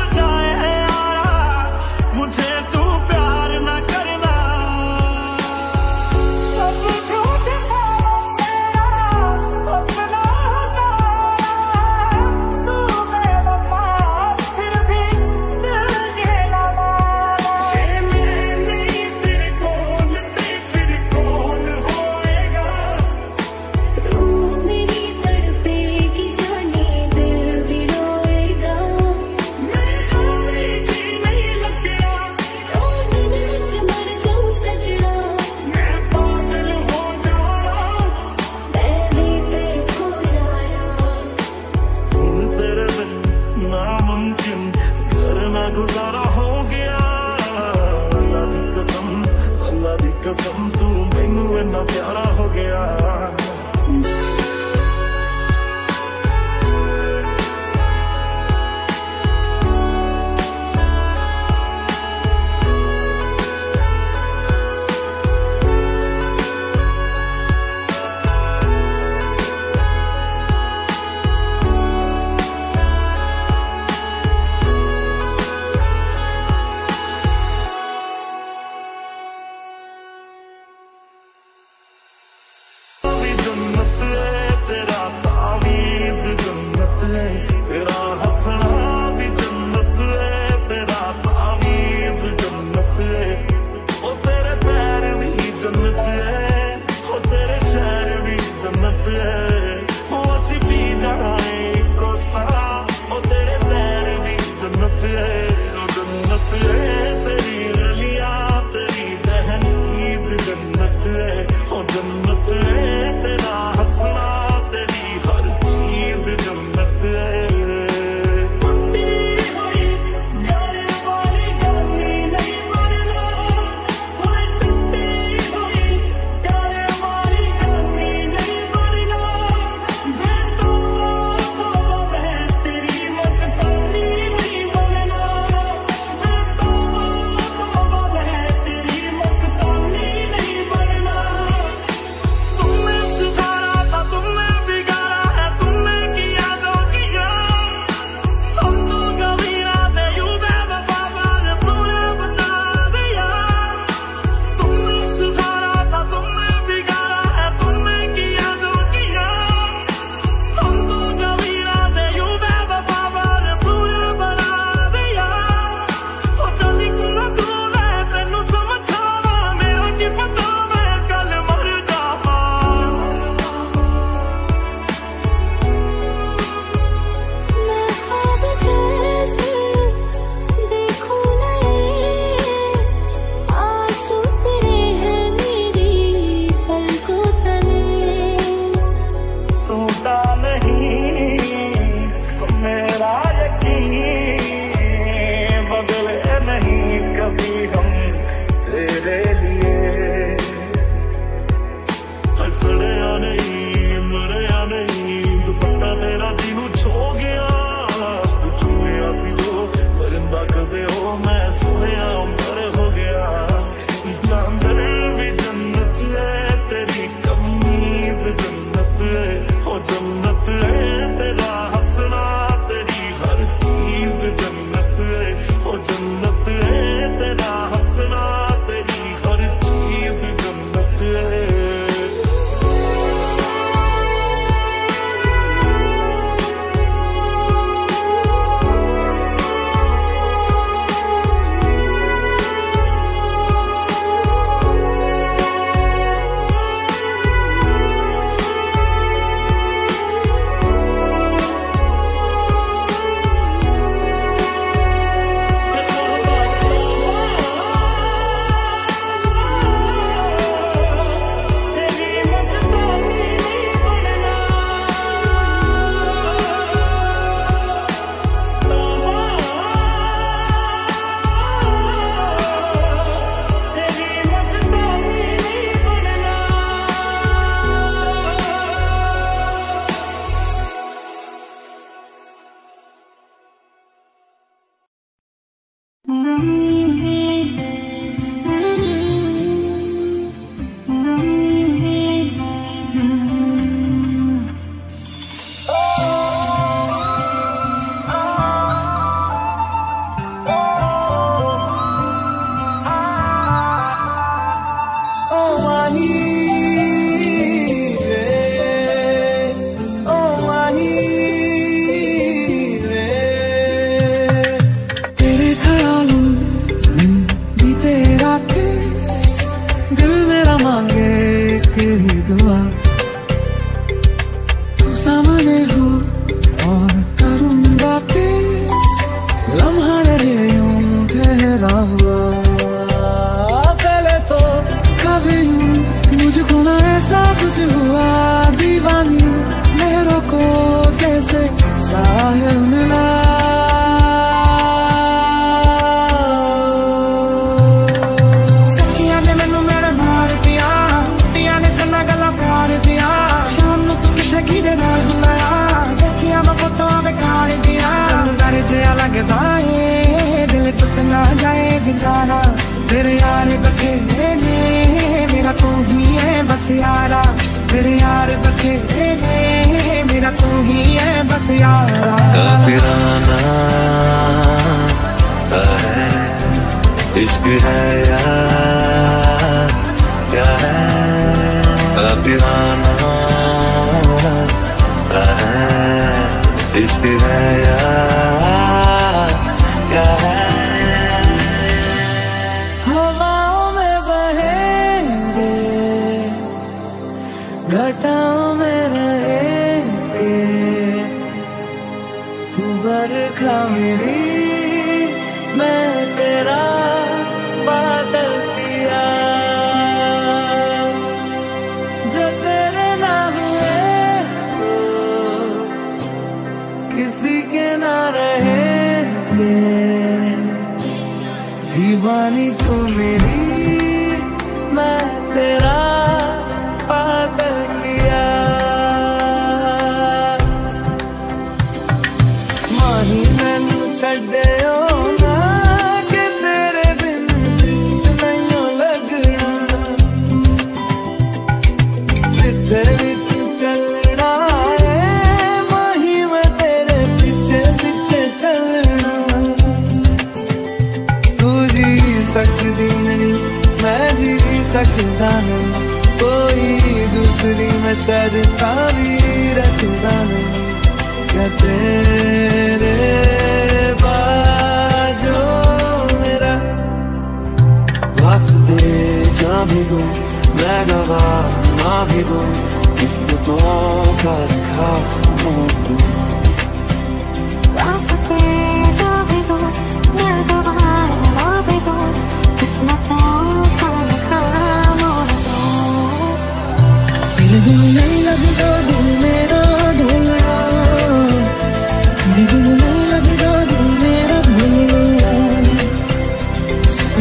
अभी हम तेरे लिए। हंसड़िया नहीं मड़िया नहीं दुपट्टा तेरा जीनू छो गया। तू छुया सी जो परिंदा कदे हो मैं सुनिया मर हो गया। चांदर भी जन्नत है तेरी कमीज जन्नत है हो जन्नत है तेरा हंसना तेरी हर चीज जन्नत है हो जन्नत है तेरा हंसना तेरी हर चीज जन्नत है।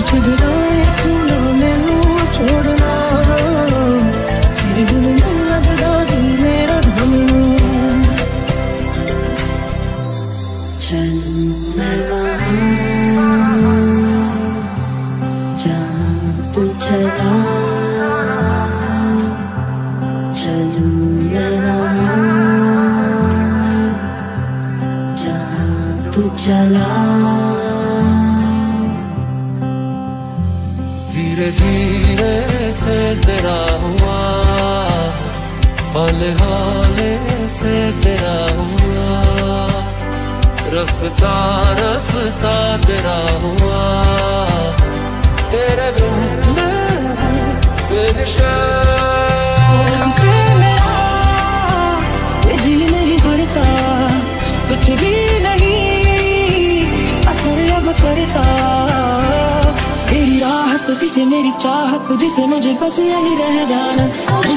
कुछ गिराए फूलों में मुँह छोड़ना, तेरे बिन नहीं लगता दिल मेरा धनी। चलूं मैं वहाँ जहाँ तू चला, चलूं मैं वहाँ जहाँ तू चला। धीरे धीरे से तेरा हुआ, हौले हौले से तेरा हुआ, रफ्ता रफ्ता तेरा हुआ, तेरे बिन तुझसे मेरा ये जी नहीं करता, कुछ भी नहीं असर अब करता। तेरी राहत तुझसे मेरी चाहत तुझसे मुझे बस यही रह जाना।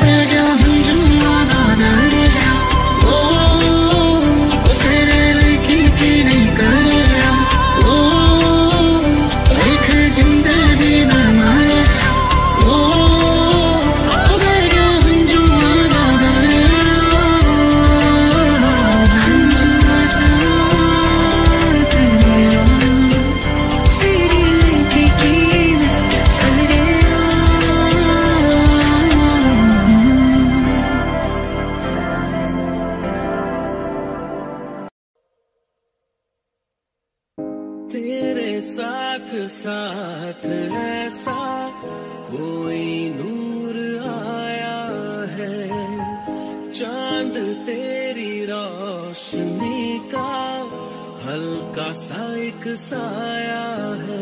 तेरे साथ साथ ऐसा कोई नूर आया है, चांद तेरी रोशनी का हल्का सा एक साया है।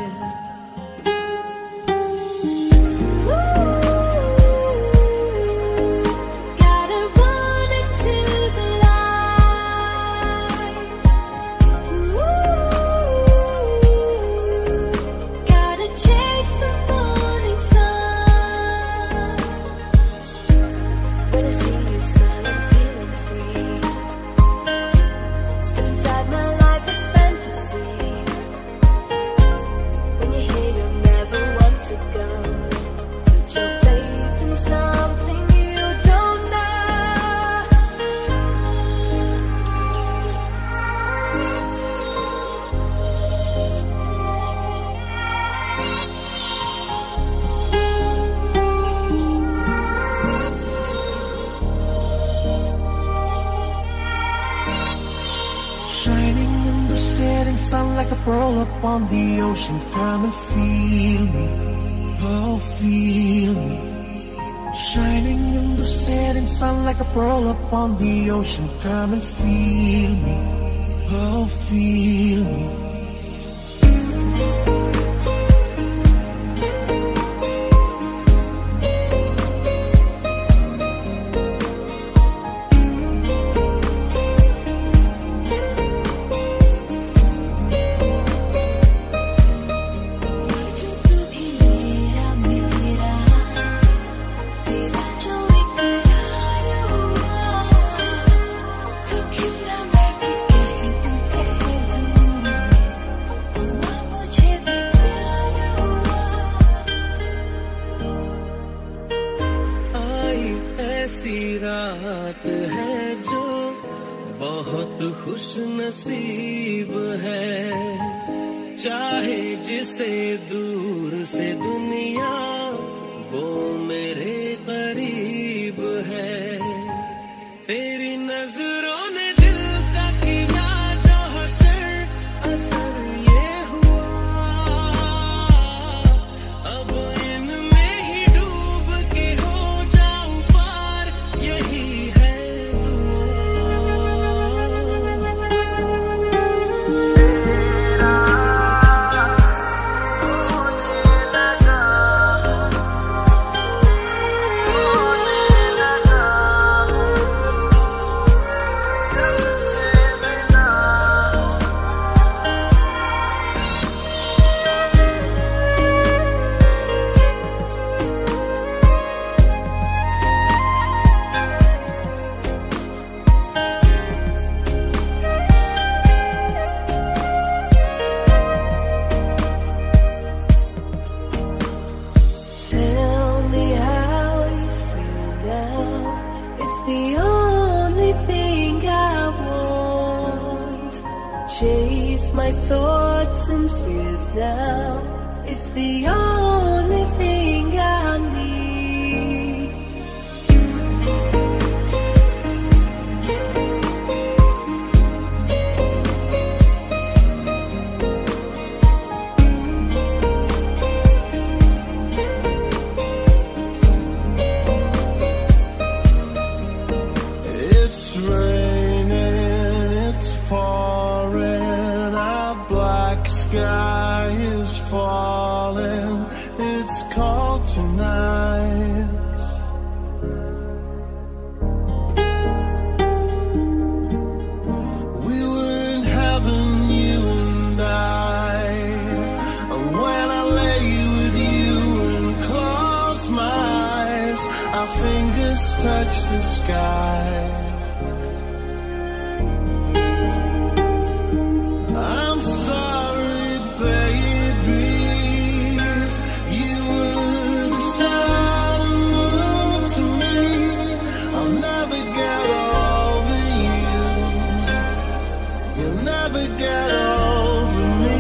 Roll up on the ocean, come and feel me, oh feel me. Shining in the setting sun like a pearl up on the ocean, come and feel me, oh feel me. रात है जो बहुत खुश नसीब है, चाहे जिसे दूर से दुनिया वो मेरे करीब है। तेरी नजरों ने दिल का किया जो हशर, असर ये हुआ अब इनमें ही डूब के हो जाऊं पार, यही है दुआ। my thoughts and fears now. It's the only thing I need. It's raining, it's pouring, a black sky is falling. It's cold tonight. We were in heaven, you and I. And when I lay with you and close my eyes, our fingers touch the sky. I'm sorry, baby. You were the sun and moon to me. I'll never get over you. You'll never get over me.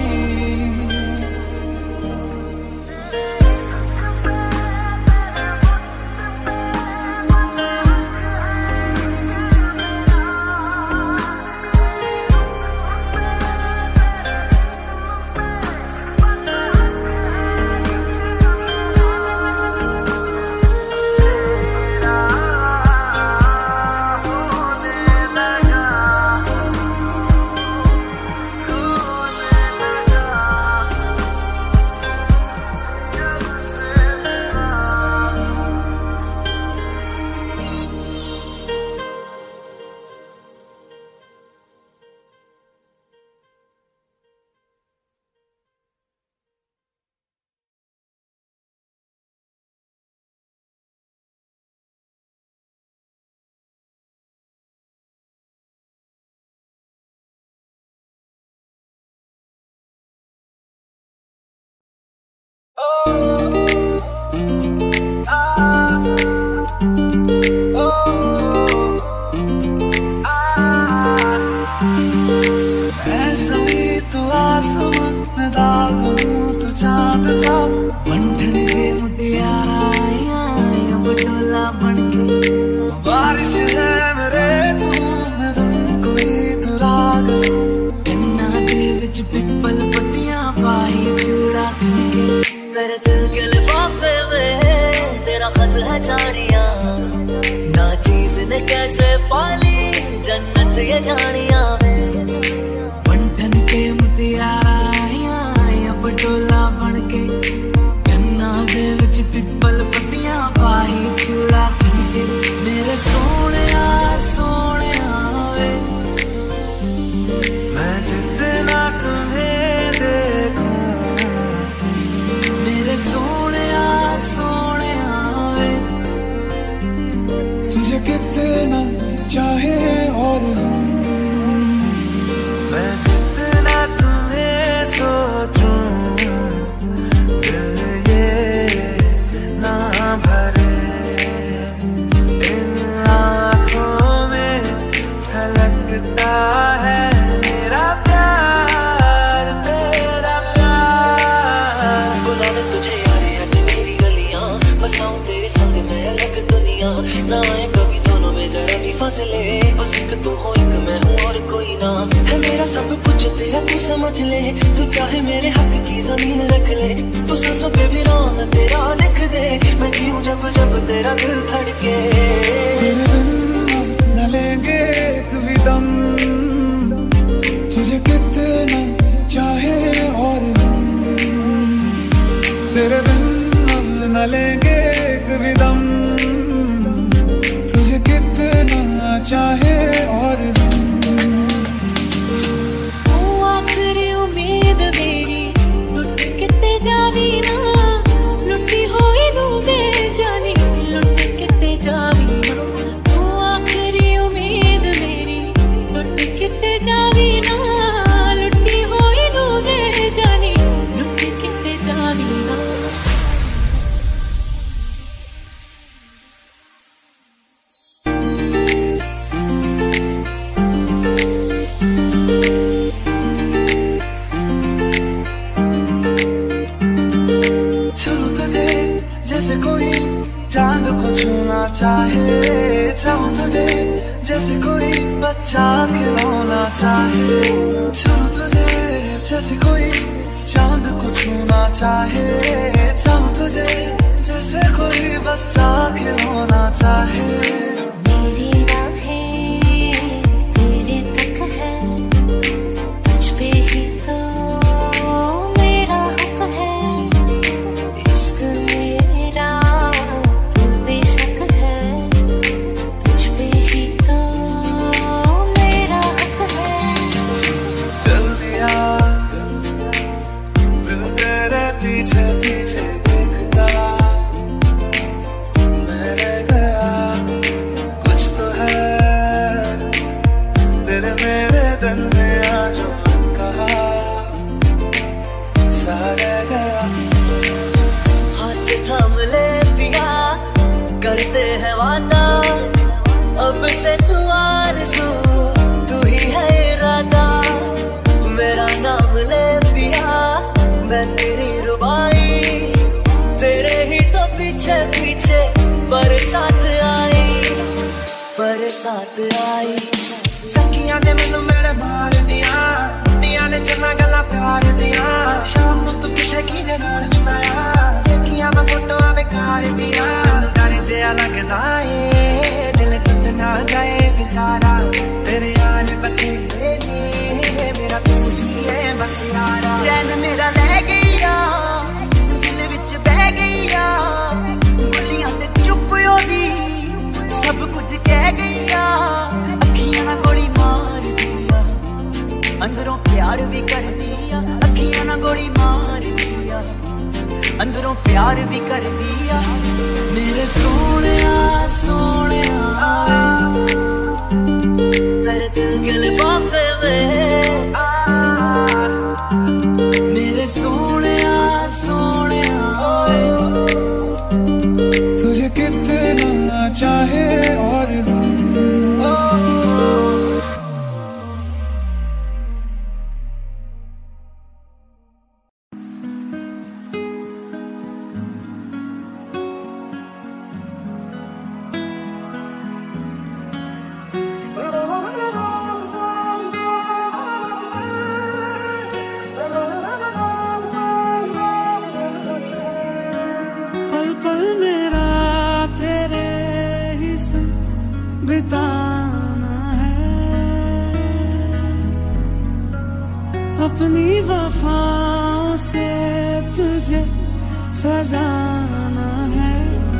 मंडन के मुटियारा आया बटोला बनके बारिश है मेरे धूम धुन कोई तू राग कन्ना दे विच पिपल पत्तियां पाई चूड़ा करके मेरे दिल के लिफाफे में तेरा खत है झाड़ियां ना चीज ने कैसे पाली जन्नत ये झाड़ियां में मंडन के मुटियारा आया बटोला बनके पिपल पत्तियां पाई चूड़ा करके मेरे सोने सोने वे मैं जितना तुम्हें देखूं मेरे सोने सोने वे तुझे कितना चाहे और मैं जितना तुम्हें सोचूं भरे इन आँखों में झलकता है मेरा प्यार तेरा प्यार बुलाने तुझे यारे आज मेरी गलियां बसाऊं तेरे संग मैं अलग दुनिया ना आए कभी दोनों में जरा भी फासले बस एक तू हो एक मैं हूँ और कोई ना है मेरा सब कुछ तेरा तू समझ ले तू चाहे मेरे हक की जमीन रख ले तू सांसों पे भी नाम तेरा लिख दे मैं जीऊं जब जब तेरा दिल धड़के न लेंगे एक भी दम तुझे कितना चाहे और तेरे बिन न लेंगे एक भी दम तुझे कितना चाहे और आखिरी उम्मीद मेरी लुट किते जावी ना लुटी होई नू दे जानी लुट किते जावी ना तू आखिरी उम्मीद मेरी लुट किते जावी ना लुटी होई नू दे जानी लुट किते जावी ना जैसे कोई चांद को छूना चाहे, चाहूं तुझे जैसे कोई बच्चा खिलौना चाहे, छूं तुझे जैसे कोई चांद को छूना चाहे, चाहूं तुझे जैसे कोई बच्चा खिलौना चाहे। मेरी राहें तेरे तक है, तुझ पे ही तो मेरा हक है, इश्क मेरा तू बेशक है, तुझ पे ही तो मेरा हक है। चल दिया दिल तेरे पीछे पीछे देखता, मैं रह गया कुछ तो है तेरे मेरे दरमियां जो कहा सा रह गया। हाथ थाम ले दिया करते हैं वादा, अब से तू आरज़ू तू ही है इरादा, मेरा नाम ले पिया मैं तेरी रुबाई, तेरे ही तो पीछे पीछे बरसात आई, बरसात आई। सखियां ने मैनू मेरे मार दिया, दिया ने चन्ना गला प्यार दिया, शाम ਨੂੰ ਤੂੰ ਕਿੱਥੇ ਕਿਹਦੇ ਨਾਲ ਹੁੰਦਾ ਆ, ਦੇਖੀਆਂ ਮੈਂ ਫੋਟੋਆਂ ਵਿਕਾਰ ਦੀਆਂ, ਡਰ ਜਿਹਾ ਲੱਗਦਾ ਏ ਦਿਲ ਟੁੱਟ ਨਾ ਜਾਏ ਵਿਚਾਰਾ, ਤੇਰੇ ਯਾਰ ਬਥੇਰੇ ਨੇ ਮੇਰਾ ਤੂੰ ਹੀ ਹੈ ਬਸ ਯਾਰਾ। चैन मेरा ले गईया दिल विच बह गईया, बोलियां ते चुप होदी सब कुछ कह गईया, अखियां ना गोली मार दिया अंदरों प्यार भी कर दिया, अखियां ना गोली मार दिया अंदरों प्यार भी कर दिया। मेरे सोनिया सोनिया मेरे दिल के लिफाफे में, मेरे सोनिया सोनिया तुझे कितना चाहे और पल पल मेरा तेरे ही संग बिताना है, अपनी वफाओं से तुझे सजाना है।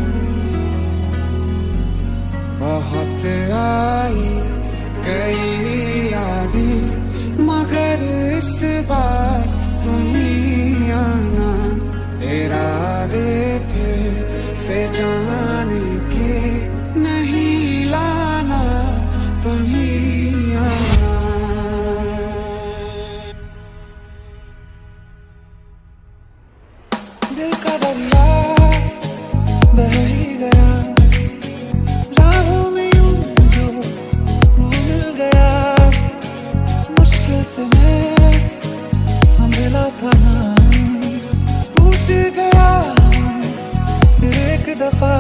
बहुत आई कई यादें मगर इस बार तुम ही आना, इरादे से जाने के नहीं लाना, तुम ही आना। दिल का दरिया बह ही गया, राहों में यूं जो तू मिल गया, मुश्किल से मैं संभला था टूट गया फिर एक दफा।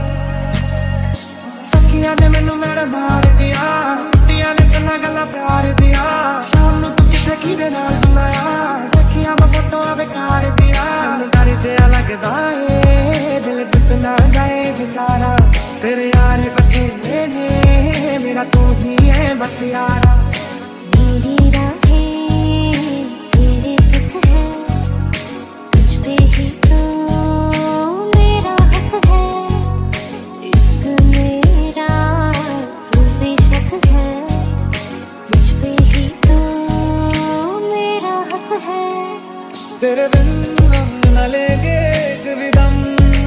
सखियां ने मैनू मेरे मार दिया, दिया ने चन्ना गला प्यार दिया, शाम ਨੂੰ ਤੂੰ ਕਿੱਥੇ ਕਿਹਦੇ ਨਾਲ ਹੁੰਦਾ ਆ, ਦੇਖੀਆਂ ਮੈਂ ਫੋਟੋਆਂ ਵਿਕਾਰ ਦੀਆਂ, ਮੈਨੂੰ ਡਰ ਜਿਹਾ ਲੱਗਦਾ ਏ ਦਿਲ ਟੁੱਟ ਨਾ ਜਾਏ ਵਿਚਾਰਾ, ਤੇਰੇ ਯਾਰ ਬਥੇਰੇ ਨੇ ਮੇਰਾ ਤੂੰ ਹੀ ਹੈ ਬਸ ਯਾਰਾ। मेरी राहें तेरे तक है, तुझ पे ही तो मेरा हक है, इश्क मेरा तू बेशक है, तुझ पे ही तो मेरा हक है। तेरे बिन हम न लेंगे कभी दम,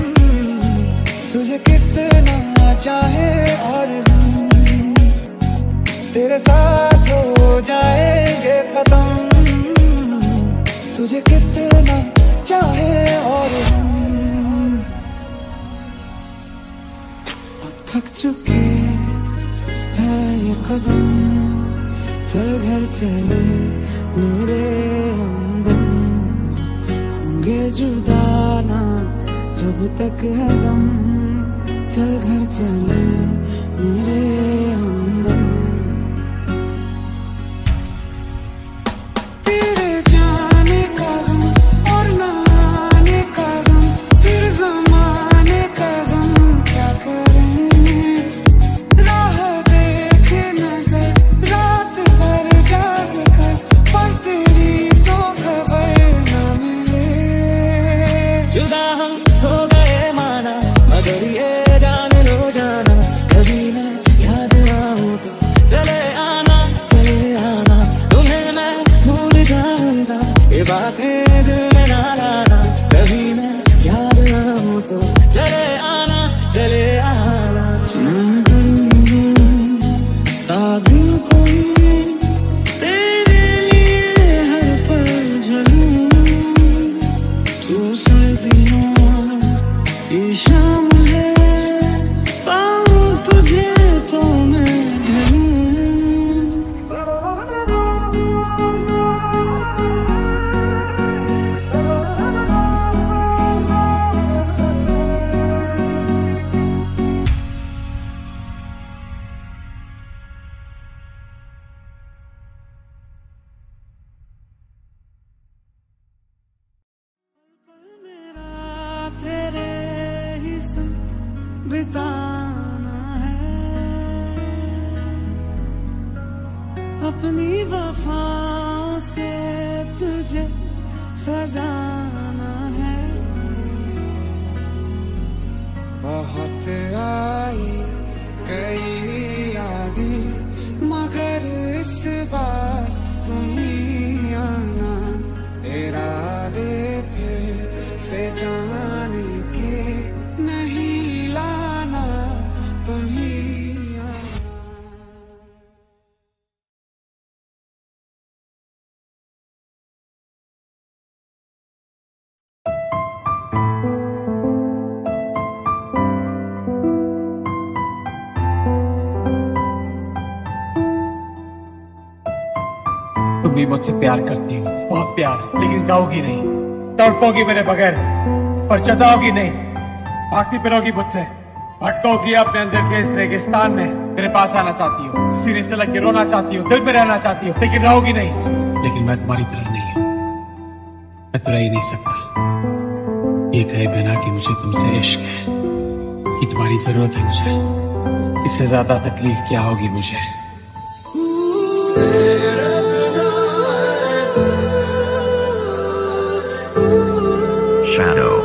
तुझे कितना चाहे और हम तेरे साथ हो जाएंगे खत्म, तुझे कितना चाहे और हम। अब थक चुके हैं ये कदम, चल घर चले मेरे हमदम, होंगे जुदा ना जब कब तक है गम, चल घर चले मेरे हमदम। तेरे जाने का गम और ना आने का गम, फिर ज़माने का गम क्या करें। राह देखे नजर रात भर जाग कर, पर तेरी तो खबर न मिले। जुदा हम हो गए माना, मगर ये जान लो जाना, कभी मैं याद आऊं तो चले आना चले आना। तुम्हें मैं भूल जाऊंगा, ये बातें दिल में ना लाना, कभी मैं याद आऊं तो चले आना चले आना। ताबू कोई तेरे लिए हर पल जलूं, तू सर्दियों की शाम है, पाऊं तुझे तो मैं ढलूं। मेरा तेरे ही संग बिताना है, अपनी वफाओं से तुझे सजाना है। बहुत आई कई यादें, मगर इस बार तुम ही आना। इरादे फिर से जाने के नहीं लाना, तुम ही आना। तुम भी मुझसे प्यार करती हो, बहुत प्यार, लेकिन गाओगी नहीं, तड़पोगी मेरे बगैर, पर जताओगी नहीं, भागती फिरोगी मुझसे, भटकोगी अपने अंदर के इस रेगिस्तान में। मेरे पास आना चाहती हो, सीने से लग के रोना चाहती हो, दिल में रहना चाहती हो, लेकिन रहोगी नहीं। लेकिन मैं तुम्हारी तरह नहीं हूं, मैं तो रह ही नहीं सकता ये कहे बिना कि मुझे तुमसे इश्क है, कि तुम्हारी जरूरत है मुझे। इससे ज्यादा तकलीफ क्या होगी मुझे। Shadow.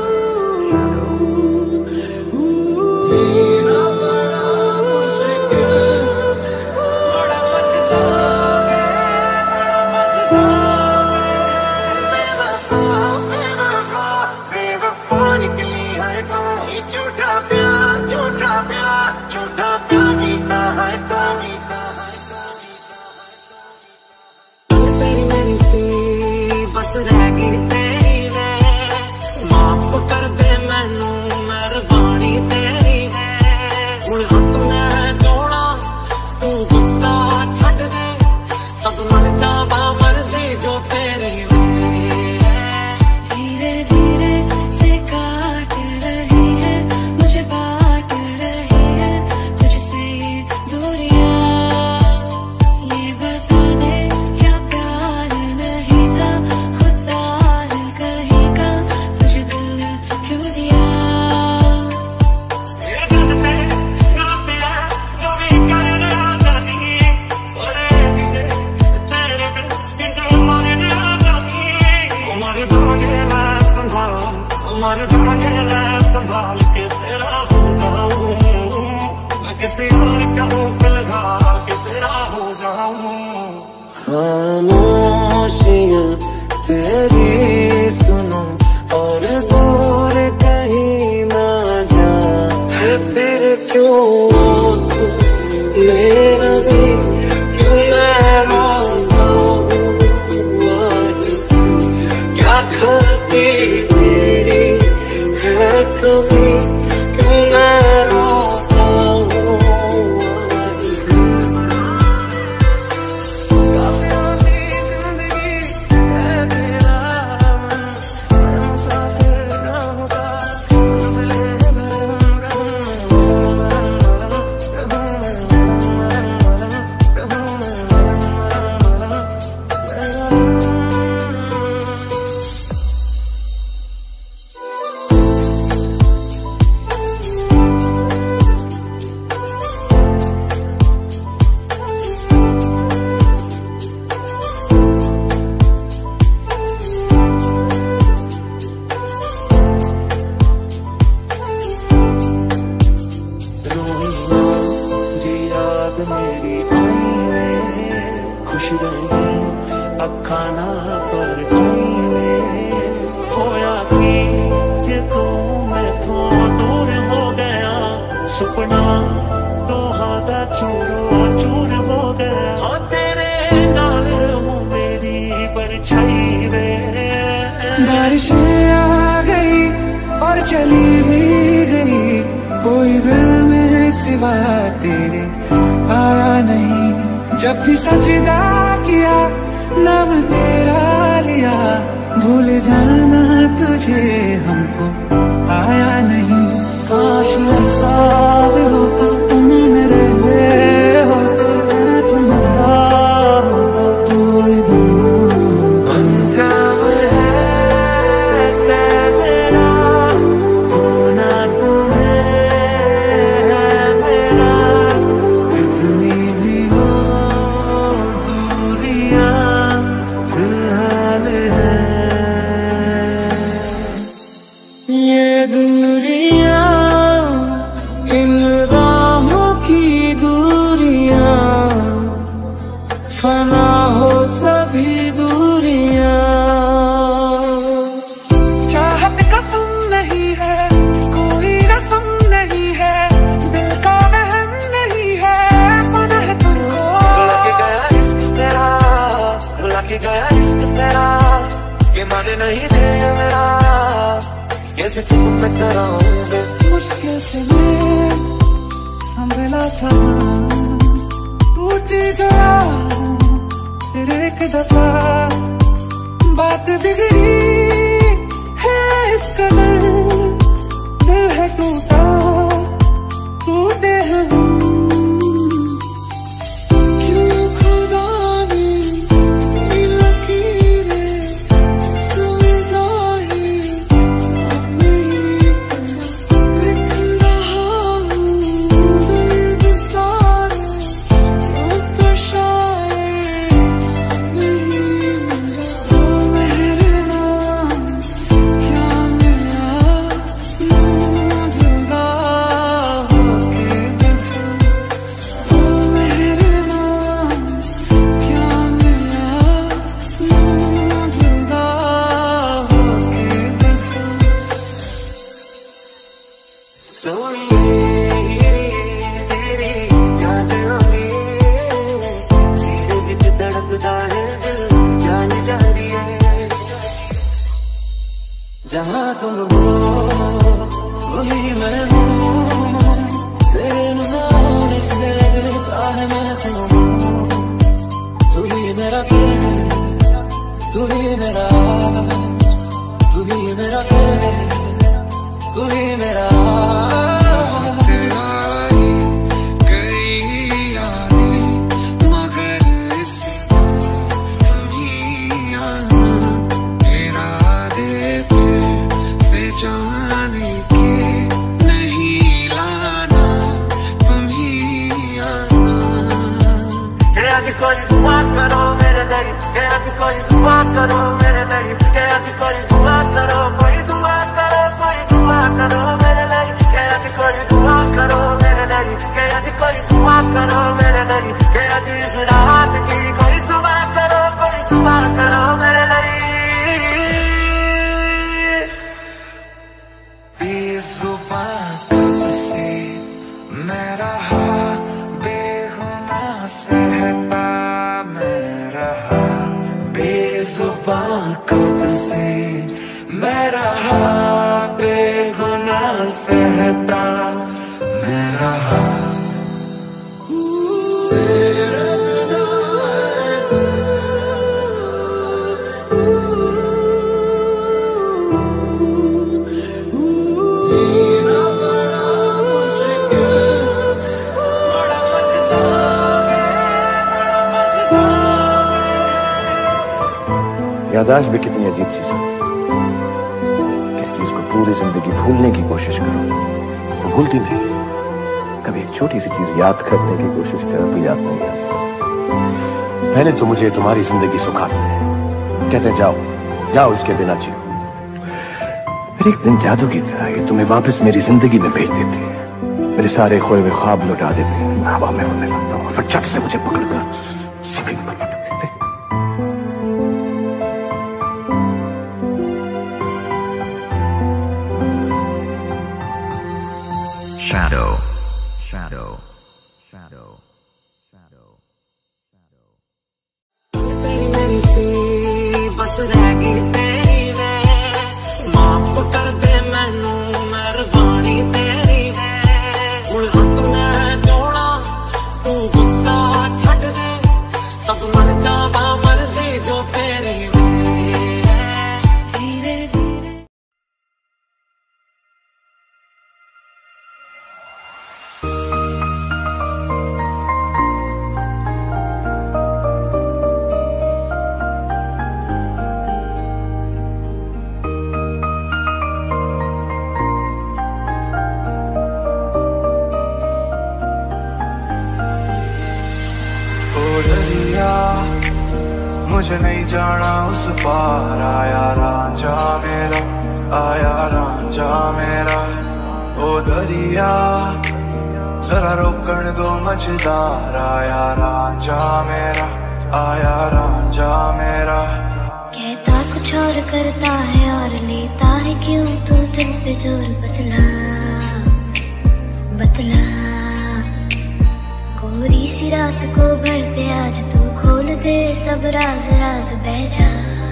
झूठा प्यार झूठा प्यार झूठा प्यार जीता है तो तेरी मेरी सी बस रह गई तेरी में, माफ कर दे मैनू मेहरबानी तेरी है। हुण हथ मैं जोड़ा तू गुस्सा छड्ड दे, सब मन जावा मर्जी जो तेरी धीरे धीरे से काट रही है, मुझे बांट रही है तुझसे ये दूरियां। ये बता दे क्या प्यार नहीं था, खुदा ने कहेगा तुझे दिल क्यों दिया। हमारे ढांचेला संभाल के तेरा हो जाऊं, मैं किसी और का रूप लगा के तेरा हो जाऊं। खामोशियां तेरी सुनो और दूर कहीं ना जा, है फिर क्यों मेरा भी क्यों मैं रोता हूँ आज, क्या करती तेरी है कभी क्यों मैं रोता हूँ आज। काफी जिंदगी है तेरा मन, मैं मुसाफिर रहूंगा, मंजिल रही अखा ना पर होया कि जे तू मैथों दूर हो गया सुपना दोहां दा चूरो चूर हो गया हाँ तेरे नाल रहूं मेरी परछाई वे बारिशें आ गई और चली भी गई कोई दिल में सिवा तेरे आया नहीं जब भी सजदा किया नाम तेरा लिया भूल जाना तुझे हमको आया नहीं काश ऐसा होता तुम मेरे होते मैं तुम्हारा होता तू अंजाम है तेरा होना तुम्हें मेरा कितनी भी हो दूरियां फिलहाल है ये दूरियां इन राहों की दूरियां फना हो सभी दूरियां चाहत कसम नहीं है कोई रस्म नहीं है दिल का वहम नहीं है पनाह तुझको लग गया इश्क तेरा लग गया इश्क तेरा ये मन नहीं दे मेरा कैसे चुप मैं कराऊंगा मुश्किल से मैं संभला था टूट गया फिर एक दफा बात बिगड़ी है इस कदर दिल है टूटा टूटे हैं हम क्यों खुदा ने ये लकीरें जिसमें जाहिर लिख रहा हूँ दर्द सारे वो तो शायर नहीं मेरा मेरे नाम क्या मेरा यूं जुदा होके देखो ओ मेरे नाम क्या मेरा यूं जुदा होके देखो सोनिए तेरी याद आवी सीने विच धड़कदा है दिल जान जांदी है जहां तुम हो वही मैं हूँ तेरे नाम इस दिल का है मैं तुम तू ही मेरा दिल तू ही मेरा तू ही मेरा दिल तू ही मेरा जाने के नहीं लाना तुम ही आना के आज कोई दुआ करो मेरे लिए के आज कोई दुआ करो मेरे लिए के आज कोई दुआ करो कोई दुआ करो कोई दुआ करो मेरे लिए के आज कोई दुआ करो मेरे लिए के आज कोई दुआ करो मेरे लिए के आज इस रात की कोई सुबह करो कोई दुआ करो मेरे लिए बेजुबां कब से मैं रहा बेगुनाह सहता मैं रहा बेजुबां कब से मैं रहा बेगुनाह सहता मैं रहा याददाश्त भी कितनी अजीब चीज है। किस चीज को पूरी जिंदगी भूलने की कोशिश करो वो भूलती नहीं। कभी एक छोटी सी चीज याद करने की कोशिश करो तो याद नहीं आती। पहले तो मुझे तुम्हारी जिंदगी सुखाते हैं, कहते हैं जाओ जाओ इसके बिना जियो। फिर एक दिन जादू की तरह ये तुम्हें वापस मेरी जिंदगी में भेज देते हैं। मेरे सारे खोए हुए ख्वाब लौटा देते हैं। हवा में उड़ने लगता हूँ, फिर झट से मुझे पकड़कर जमीन पर पटक देते। Shadow, shadow, shadow, shadow, shadow. तेरी मेरी सी बस रह गई तेरी वे, माफ कर दे मैनू मेहरबानी तेरी वे, हुण हथ मैं जोड़ा तू गुस्सा छड्ड दे, सब मन जावा मर्जी जो तेरी वे। मुझे नहीं जाना उस पार, आया रांझा मेरा, आया रांझा मेरा। ओ दरिया जरा रोकण दो मझदार, आया रांझा मेरा, आया रांझा मेरा। कहता कुछ और करता है और लेता है क्यों तू दिल पे जोर, बदला बदला। कोरी सी रात को भर दे आज तू, खोल दे सब राज राज, बह जा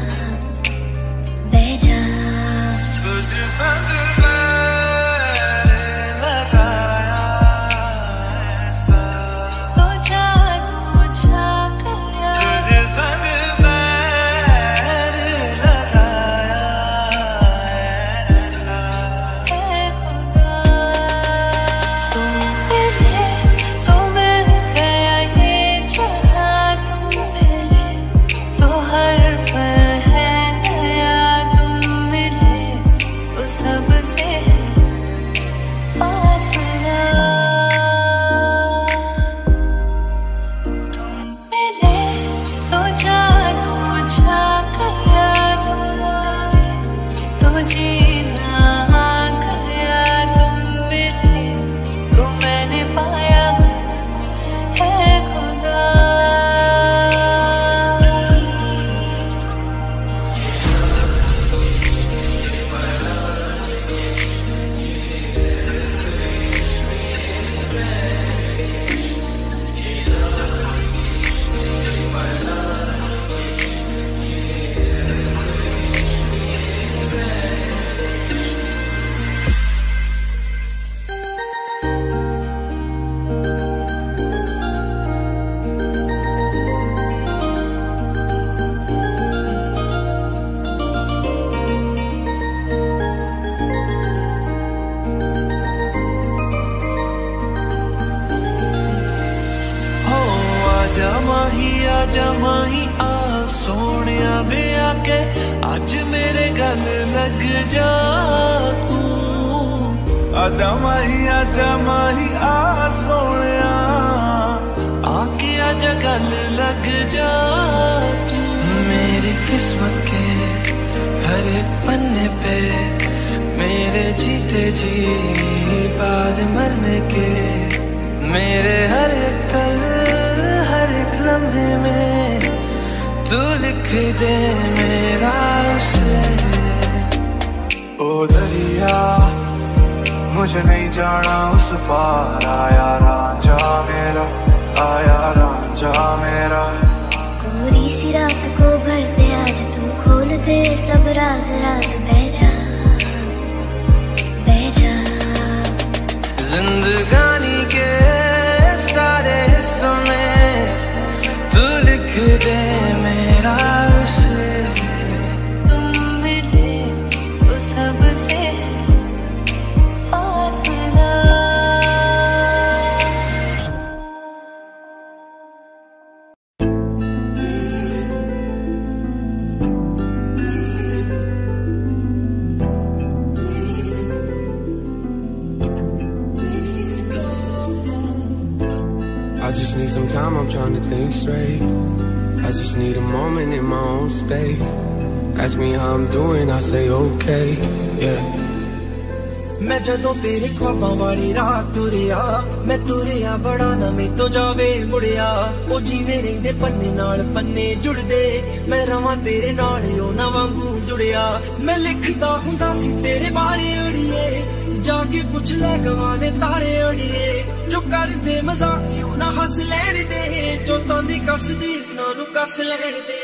बह जा। तुझ संग मैंने लगाया ऐसा, तो जादू छा गया। तुझ संग मैंने लगाया ऐसा, ऐ खुदा तू मिले तो मिल गया ये जहां, तुम मिले तो हर पल है नया, तुम मिले तो सबसे फासला। तुम मिले तो जादू छा गया, तुम मिले तो जीना आ गया, तुम मिले तो मैंने पाया है खुदा। आजा माही आजा माही आ सोनिया वे आके, आज मेरे गल लग जा तू। आजा माही आजा माही आ सोनिया, आके आजा गल लग जा तू। मेरी किस्मत के हर एक पन्ने पे, मेरे जीते जी बाद मरने के, मेरे हर एक पल हर एक लम्हे में तू लिख दे मेरा उसे। ओ दरिया मुझे नहीं जाना उस पार, आया रांझा मेरा, आया रांझा मेरा। कोरी सी रात को भर दे आज तू, खोल दे सब राज राज, बह जा बह जा। जिंदगानी के सारे हिस्सों में तू लिख दे मेरा उसे। तुम मिले तो सबसे फासला। I just need some time, I'm trying to think straight. I just need a moment in my own space. Ask me how I'm doing, I say okay, yeah. मैं जदों तेरे ख्वाबां वाली रात तुरिया, मैं तुरिया बड़ा ना मैं तो जावे मुड़िया। ओ जीवे रहिंदे पन्ने नाल पन्ने जुड़दे, मैं रवां तेरे नाल ओ ना वांगू जुड़िया। मैं लिखदा हुंदा सी तेरे बारे अड़िए, जाके पूछ ले गवाने तारे अड़िए जो कर दे मजाक यूं ना हंस लैण दे जो तांदी कसदी ना नू कस लैण दे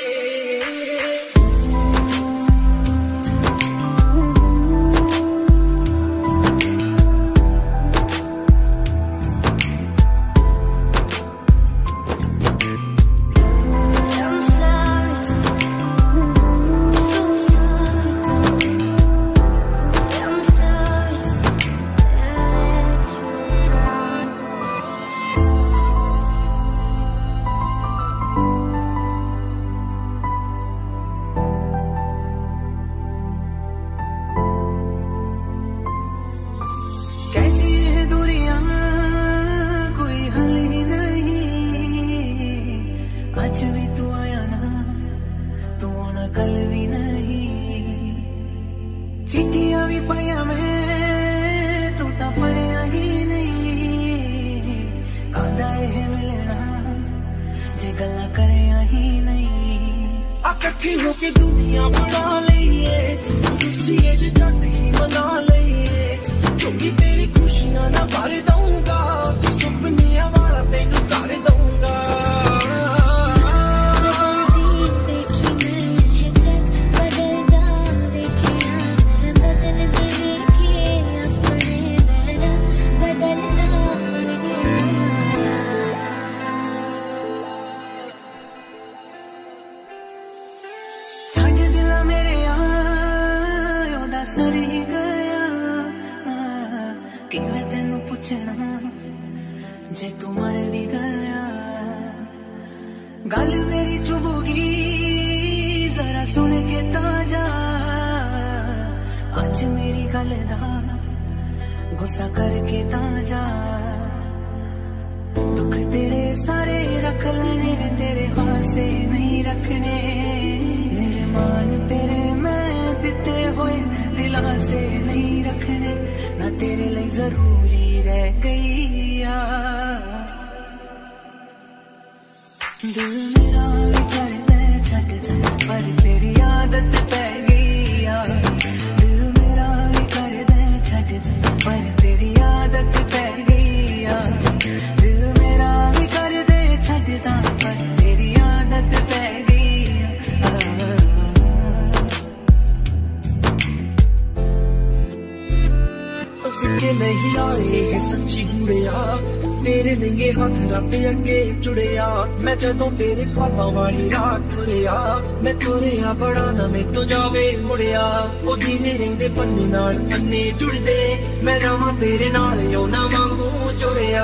ਜਦੋਂ ਤੇਰੇ ਖਾਬਾਂ ਵਾਲੀ ਰਾਤ ਤੁਰਿਆ ਮੈਂ ਤੁਰਿਆ ਬੜਾ ਨਾ ਮੈਂ ਤੋ ਜਾਵੇ ਮੁੜਿਆ ਉਹ ਦੀਨੇ ਰਹਿੰਦੇ ਪੰਨੇ ਨਾਲ ਪੰਨੇ ਜੁੜਦੇ ਮੈਂ ਰਵਾਂ ਤੇਰੇ ਨਾਲ ਉਹ ਨਾ ਵਾਂਗੂ ਜੁੜਿਆ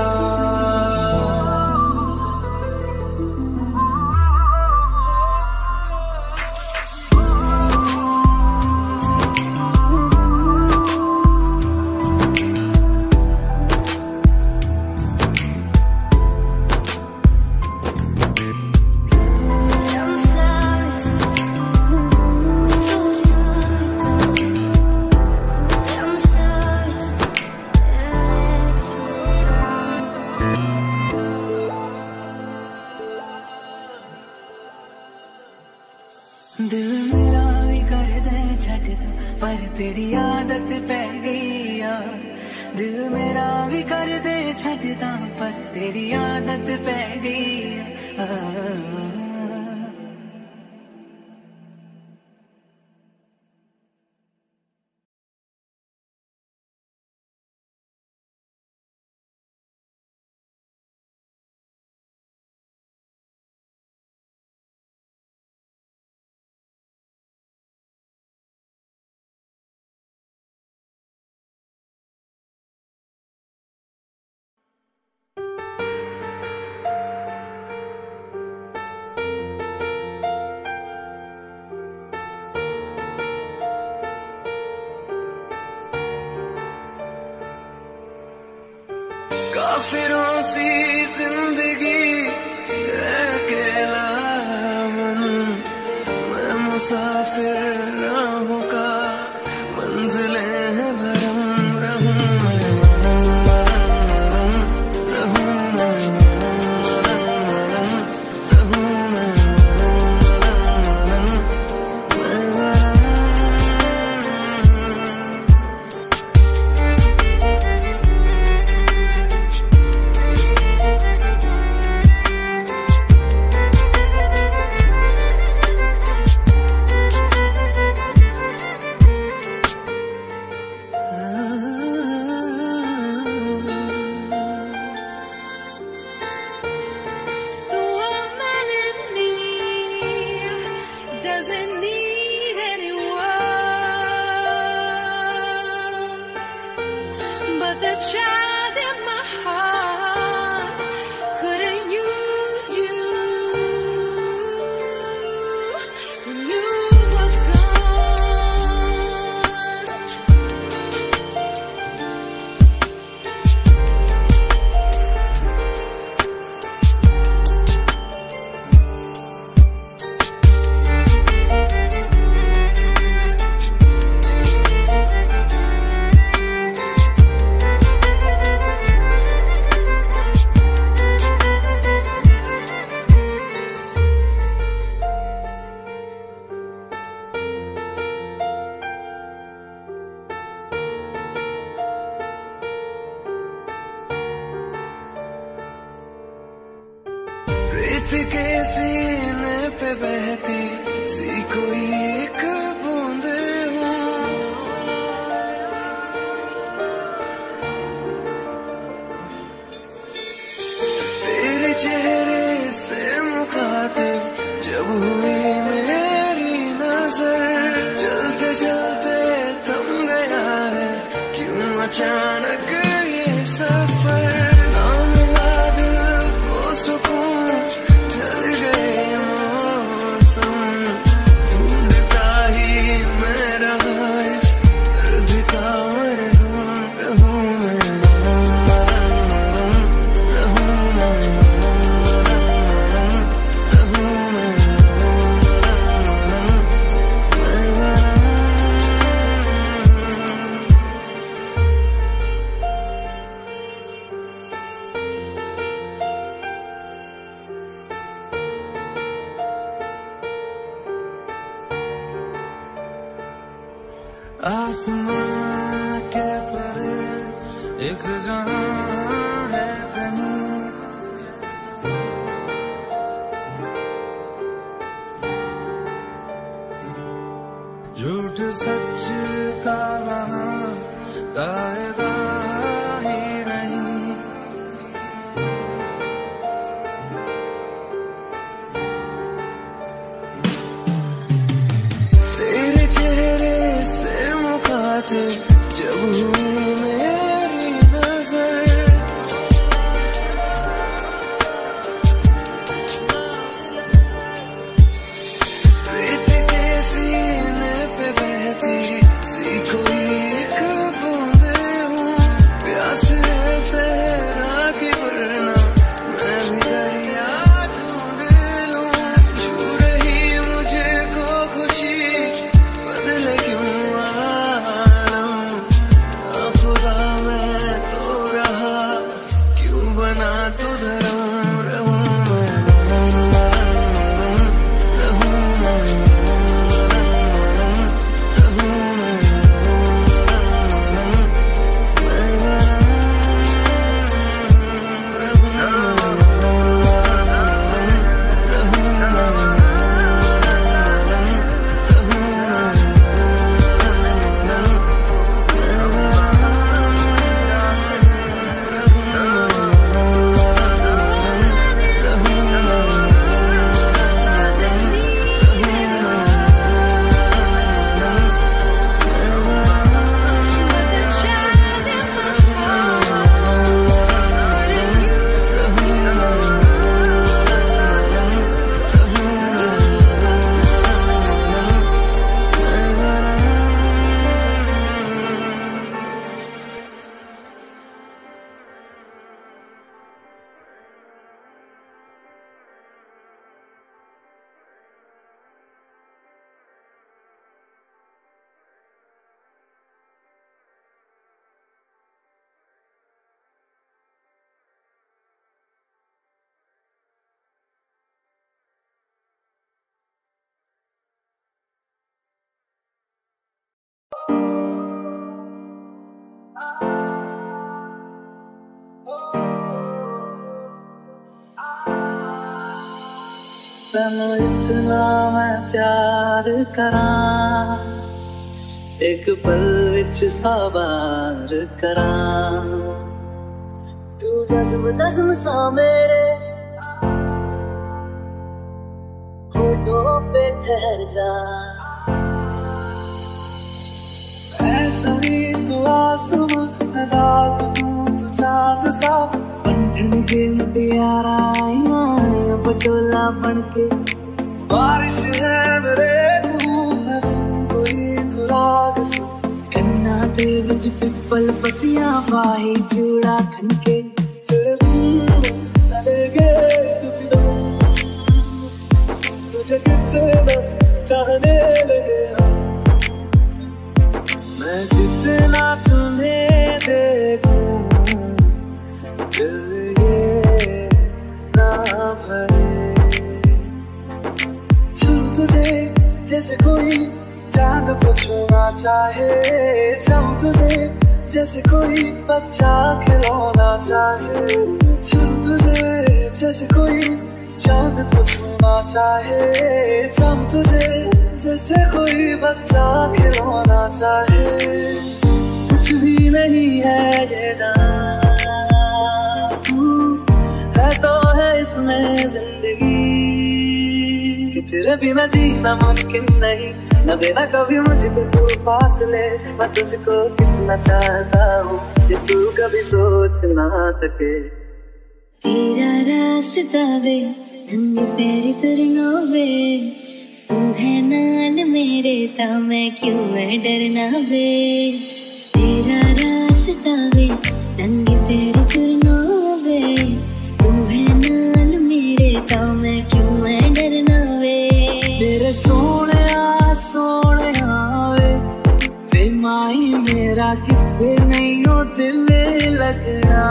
काफिरों सी जिंदगी अकेला मन मैं मुसाफिर राहों का मंजिलें हैं भरम रहूं मैं रहूं मैं रहूं मैं but the child in my heart couldn't use you when you were रेत के सीने पे बहती सी कोई एक बूंद हूँ, तेरे चेहरे से मुखातिब जब हुई मेरी नजर, चलते चलते थम गया है क्यों अचानक ये सफर, ना मिला दिल को सुकून, ढल गए मौसम, ढूंढता ही मैं रहा इस दर्द का मरहम, रहूं मैं रहूं मैं आसमां के परे एक जहां है कहीं, झूठ सच का वहां कायदा ही नहीं, तेरे चेहरे से मुखातिब जब हुई मेरी नजर, रेत के सीने पे बहती सी कोई एक बूंद हूँ, प्यास ऐसे रागी वरना मैं भी दरिया ढूंढ लूं, छू रही मुझे को खुशी बदले क्यों आलम, ना खुदा मैं तो रहा क्यों बना तू धर्म, रहूं मैं रहूं मैं तैनू इतना मैं प्यार करां, एक पल विच साबार करां, तू नज़म नज़म सा मेरे होठों पे ठहर जा, ऐसा ही तो आसमां मैं रात हूँ तू चाँद सा, बंधन के मुटियारा आइयां पटोला बनके। बारिश है मेरे धूप में कोई तू राग सा, कन्ना दे विच पिपल पतियां पाई चूड़ा खनके। तेरे बिन लगे तू तुझे कितना चाहने लगे हम, मैं जितना तुम्हें देखूं दिल ये ना भरे। छू तुझे जैसे कोई चांद को छूना चाहे, चाहूं तुझे जैसे कोई बच्चा खिलौना चाहे। छू तुझे जैसे कोई चांद को छूना चाहे, चाहूं तुझे जैसे कोई बच्चा खिलौना चाहे। कुछ भी नहीं है ये जान, तू है तो है इसमें जिंदगी, कि तेरे बिना जीना मुमकिन नहीं, न देना कभी मुझको तू फासले। मैं तुझको कितना चाहता हूँ कि तू कभी सोच ना सके। तेरा रास्ता वे नंगे पैरी तुरना वे, तू है नाल मेरे ता मैं क्यों मैं डरना वे। तेरा रास्ता वे नंगे पैरी तुरना वे, तू है नाल मेरे ता मैं क्यों मैं डरना वे। मेरे सोने सोने वे वे माई मेरा कितने नहीं हो दिल लगना।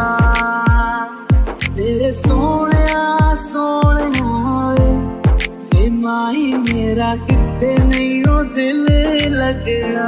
मेरे सोने सोने वे माई मेरा कितने नहीं हो दिल लगना।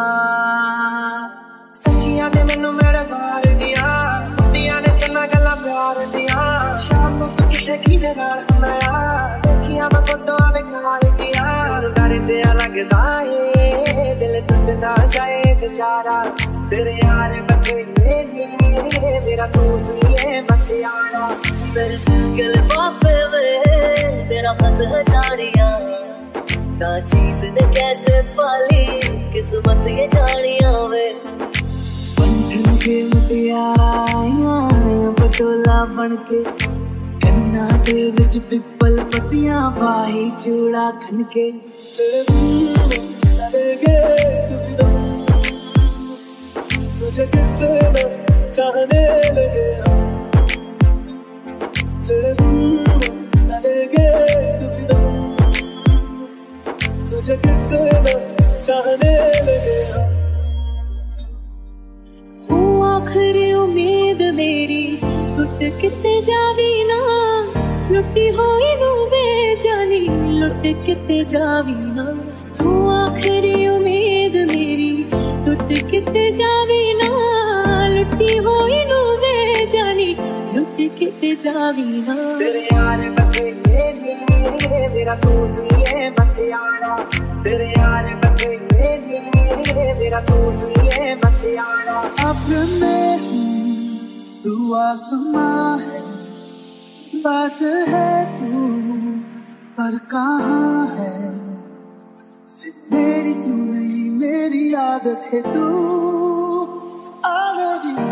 सखियां ने मैनू मेरे बार दिया, कुड़ियां ने चन्ना गल्लां प्यार दिया, शाम को तू किसे की दे नाल आया, देखियां मैं फोटो बेकार दिया। डर जिया लगदा है दिल टूट ना जाए बेचारा, तेरे यार बचे मेरी मेरा तू ही है बस यारा। मेरे दिल बापे वे तेरा खत जानिया, ना चीज ने कैसे पाली किस्मत ये जानिया वे। बंधन के मुटियारा आइयां पटोला बनके, कन्ना दे विच पिपल पतियां पाई चूड़ा खनके। तेरे बिन लगे तुझे कितना चाहने लगे हम, तेरे बिन लगे तुझे कितना चाहने लगे हम। तू आखिरी उम्मीद मेरी टुट किते जावी ना, लुटी होई नू बेजानी लुट किते जावी ना। तू आखिरी उम्मीद मेरी टुट किते जावी ना, लुटी होई नू बेजानी लुट किते जावी ना। तेरे यार बचे मेरी मेरा तू ही है बस यारा, तेरे यार बचे मेरी मेरा तू ही है बस यारा। अपने तू आसमां है बस है तू, पर कहाँ है सिर्फ मेरी तू नहीं मेरी आदत है तू। I love you।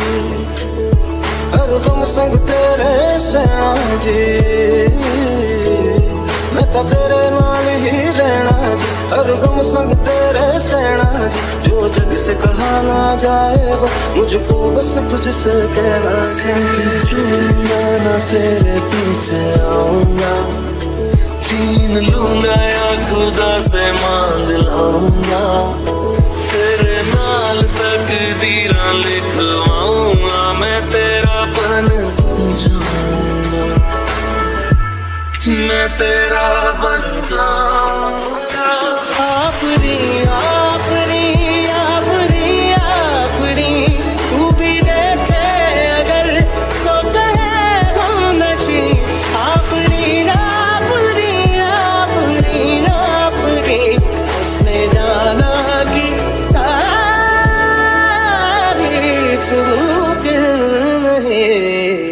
हर दम संग तेरे साजे। तो तेरे नाल ही रहना जी, हर गम संग तेरे सहना जी। जो जग से कहा ना जाए वो मुझको बस तुझसे कहना। छूंगा ना तेरे पीछे आऊंगा, छीन लूंगा या खुदा से मांग लाऊंगा। तेरे नाल तकदीरां लिखवाऊंगा, मैं तेरा बन जाऊंगा, मैं तेरा बन जाऊंगा। आफरी आफरी आफरी आफरी तू भी देखे अगर तो कहे हम नशी। आफरी आफरी आफरी आफरी उसने जाना कि तारीफ मुमकिन नहीं।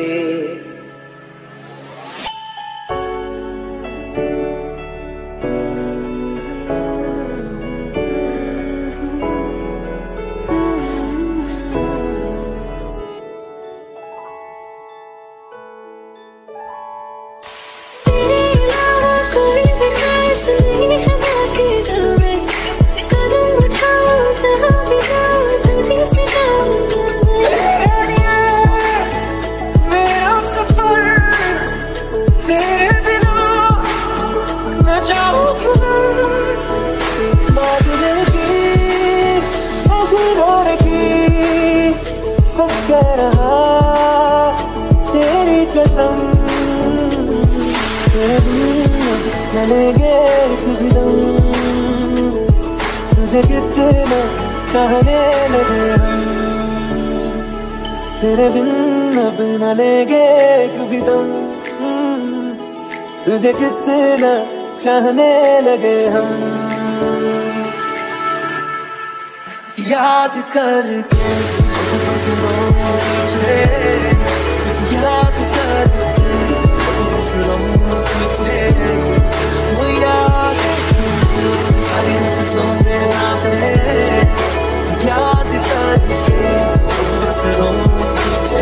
सच कह रहा तेरी कसम, चलेंगे एक भी दम, तुझे कितना चाहने लगे हम। तेरे बिन अब न लेंगे एक भी दम, तुझे कितना चाहने लगे हम। याद करके याद करके वो याद सारी सोने आते, याद करके बस रो तुझे।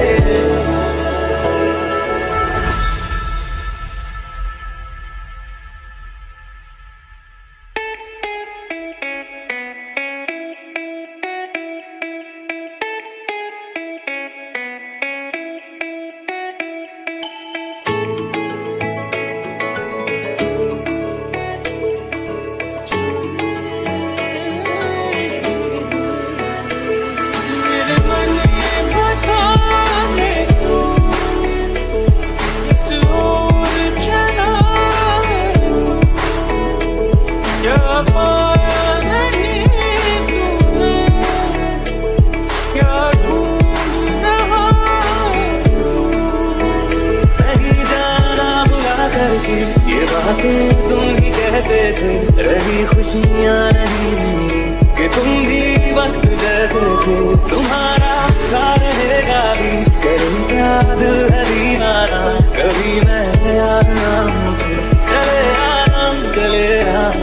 ये बातें तुम ही कहते थे, रही खुशियाँ नहीं कि तुम भी वक्त जैसे थे। तुम्हारा साथ रहेगा भी, करूँ क्या दिल है दीवाना, कभी मैं याद ना हूँ। चले आना चले आना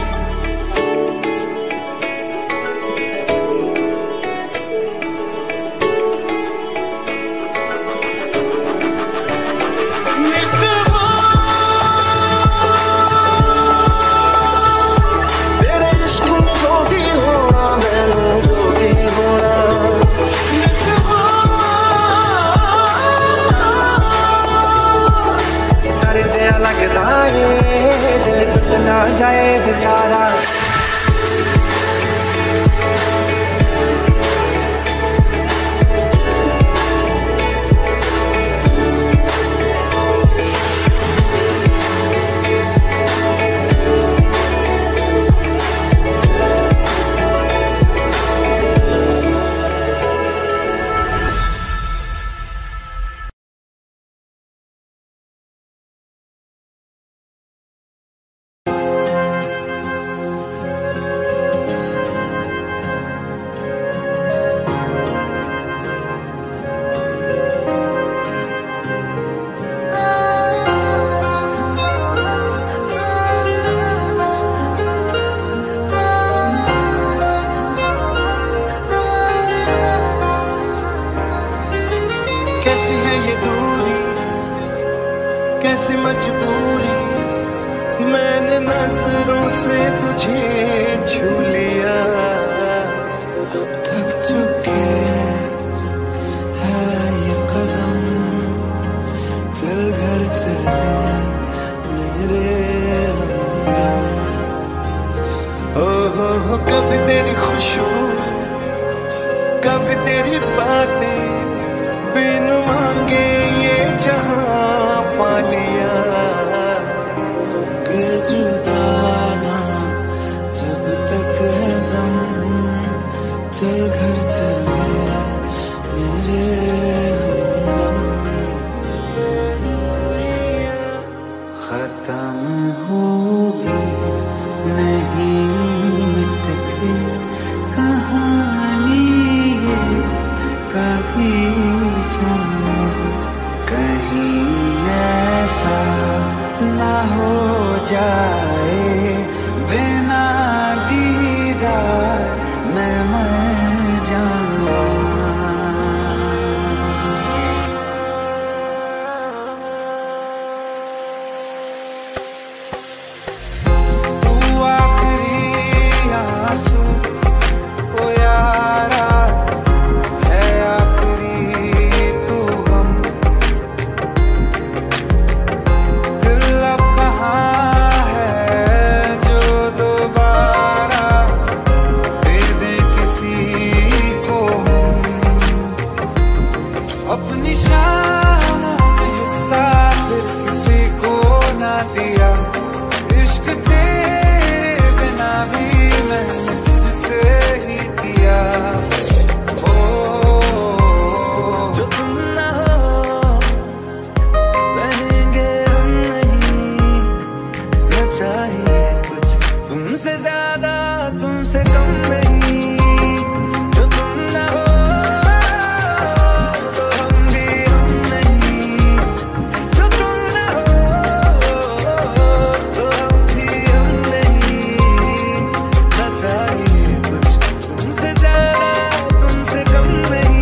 लगता है दिल टूटा जाए बेचारा। मैंने नजरों से तुझे छू लिया। थक चुके हैं ये कदम, चल घर चले मेरे हमदम। ओ हो हो कभी तेरी खुशबू, कभी तेरी बातें, बिन मांगे ये जहां पा लिया। के जुदा ना जब तक है दम, चल घर चले मेरे हमदम। खत्म होगी नहीं मिटती कहानी ये कभी जाने, कहीं ऐसा ना हो जाए बिना दीदार मैं मर जाऊं। तू आखिरी आंसू ओ यारा है, आखिरी तू हम, दिल अब कहाँ है जो दोबारा दे दे किसी को हम। अपनी शामों में हिस्सा फिर किसी को ना दिया, इश्क तेरे बिना भी मैंने तुझसे ही किया। ओ जो तुम ना हो रहेंगे हम नहीं, न चाहिए कुछ तुमसे ज्यादा तुमसे कम नहीं। जो तुम ना हो तो हम भी हम नहीं, जो तुम ना हो तो हम भी हम नहीं। न चाहिए कुछ तुमसे ज्यादा तुमसे कम नहीं।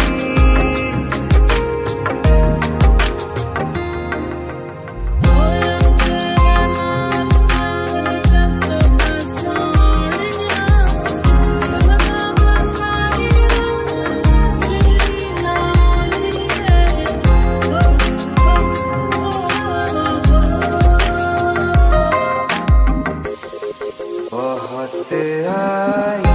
बहुत आई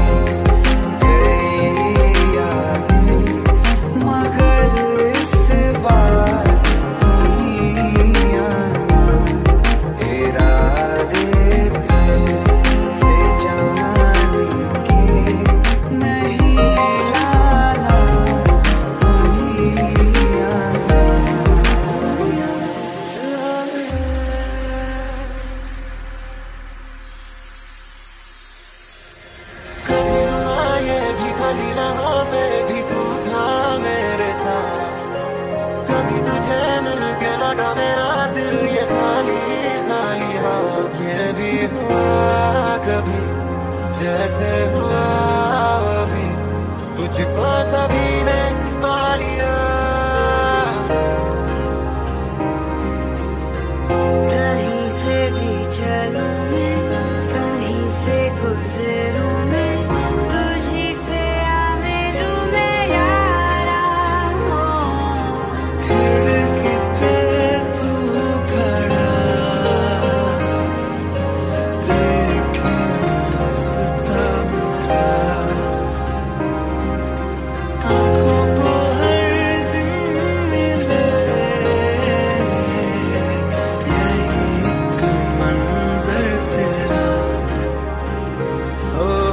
गई यादें, मगर इस बार नहीं आना। इरादे से जाने के नहीं लाना, नहीं आना। ये भी खाली रहा, मैं भी तू था मेरे साथ। कभी तुझे मिल के लौटा मेरा दिल ये खाली खाली हाथ। ये भी हुआ कभी जैसे हुआ अभी, तुझको सभी ने पा लिया। कहीं से भी चलूं मैं, कहीं से गुजरूं मैं, तुझी से आ मिलूं मैं यारा। खिड़की पे तू खड़ा, देखे रास्ता मेरा। आँखों को हर दिन मिले यही एक मंजर तेरा। ओ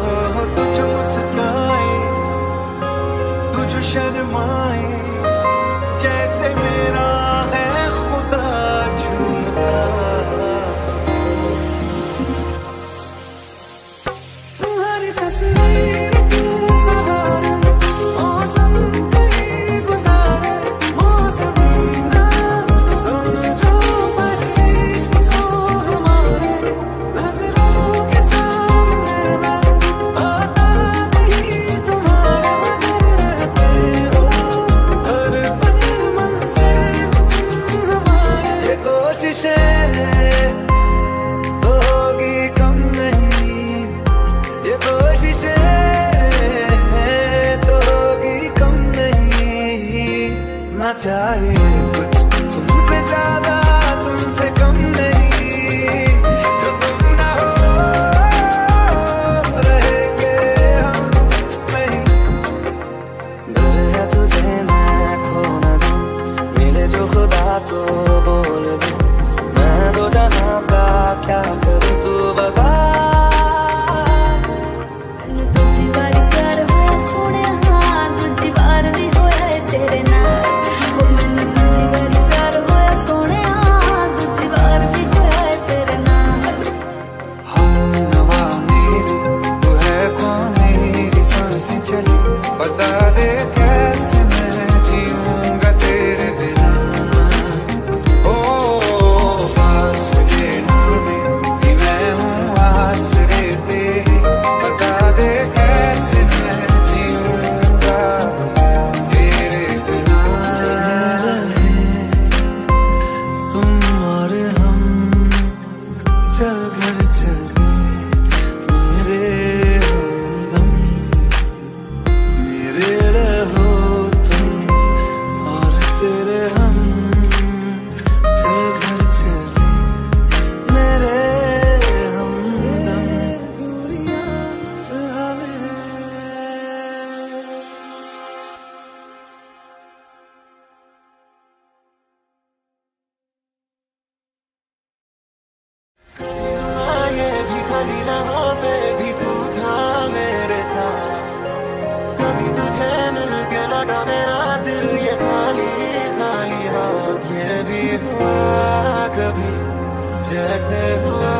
चल घर चले मेरे हमदम, मेरे रहो तुम और तेरे हम, चल घर चले मेरे हमदम। ये भी खाली राहों पे भी तू था मेरे साथ, कभी तुझे मिल के लगा मेरा दिल ये खाली खाली हाथ। ये भी हुआ कभी जैसे हुआ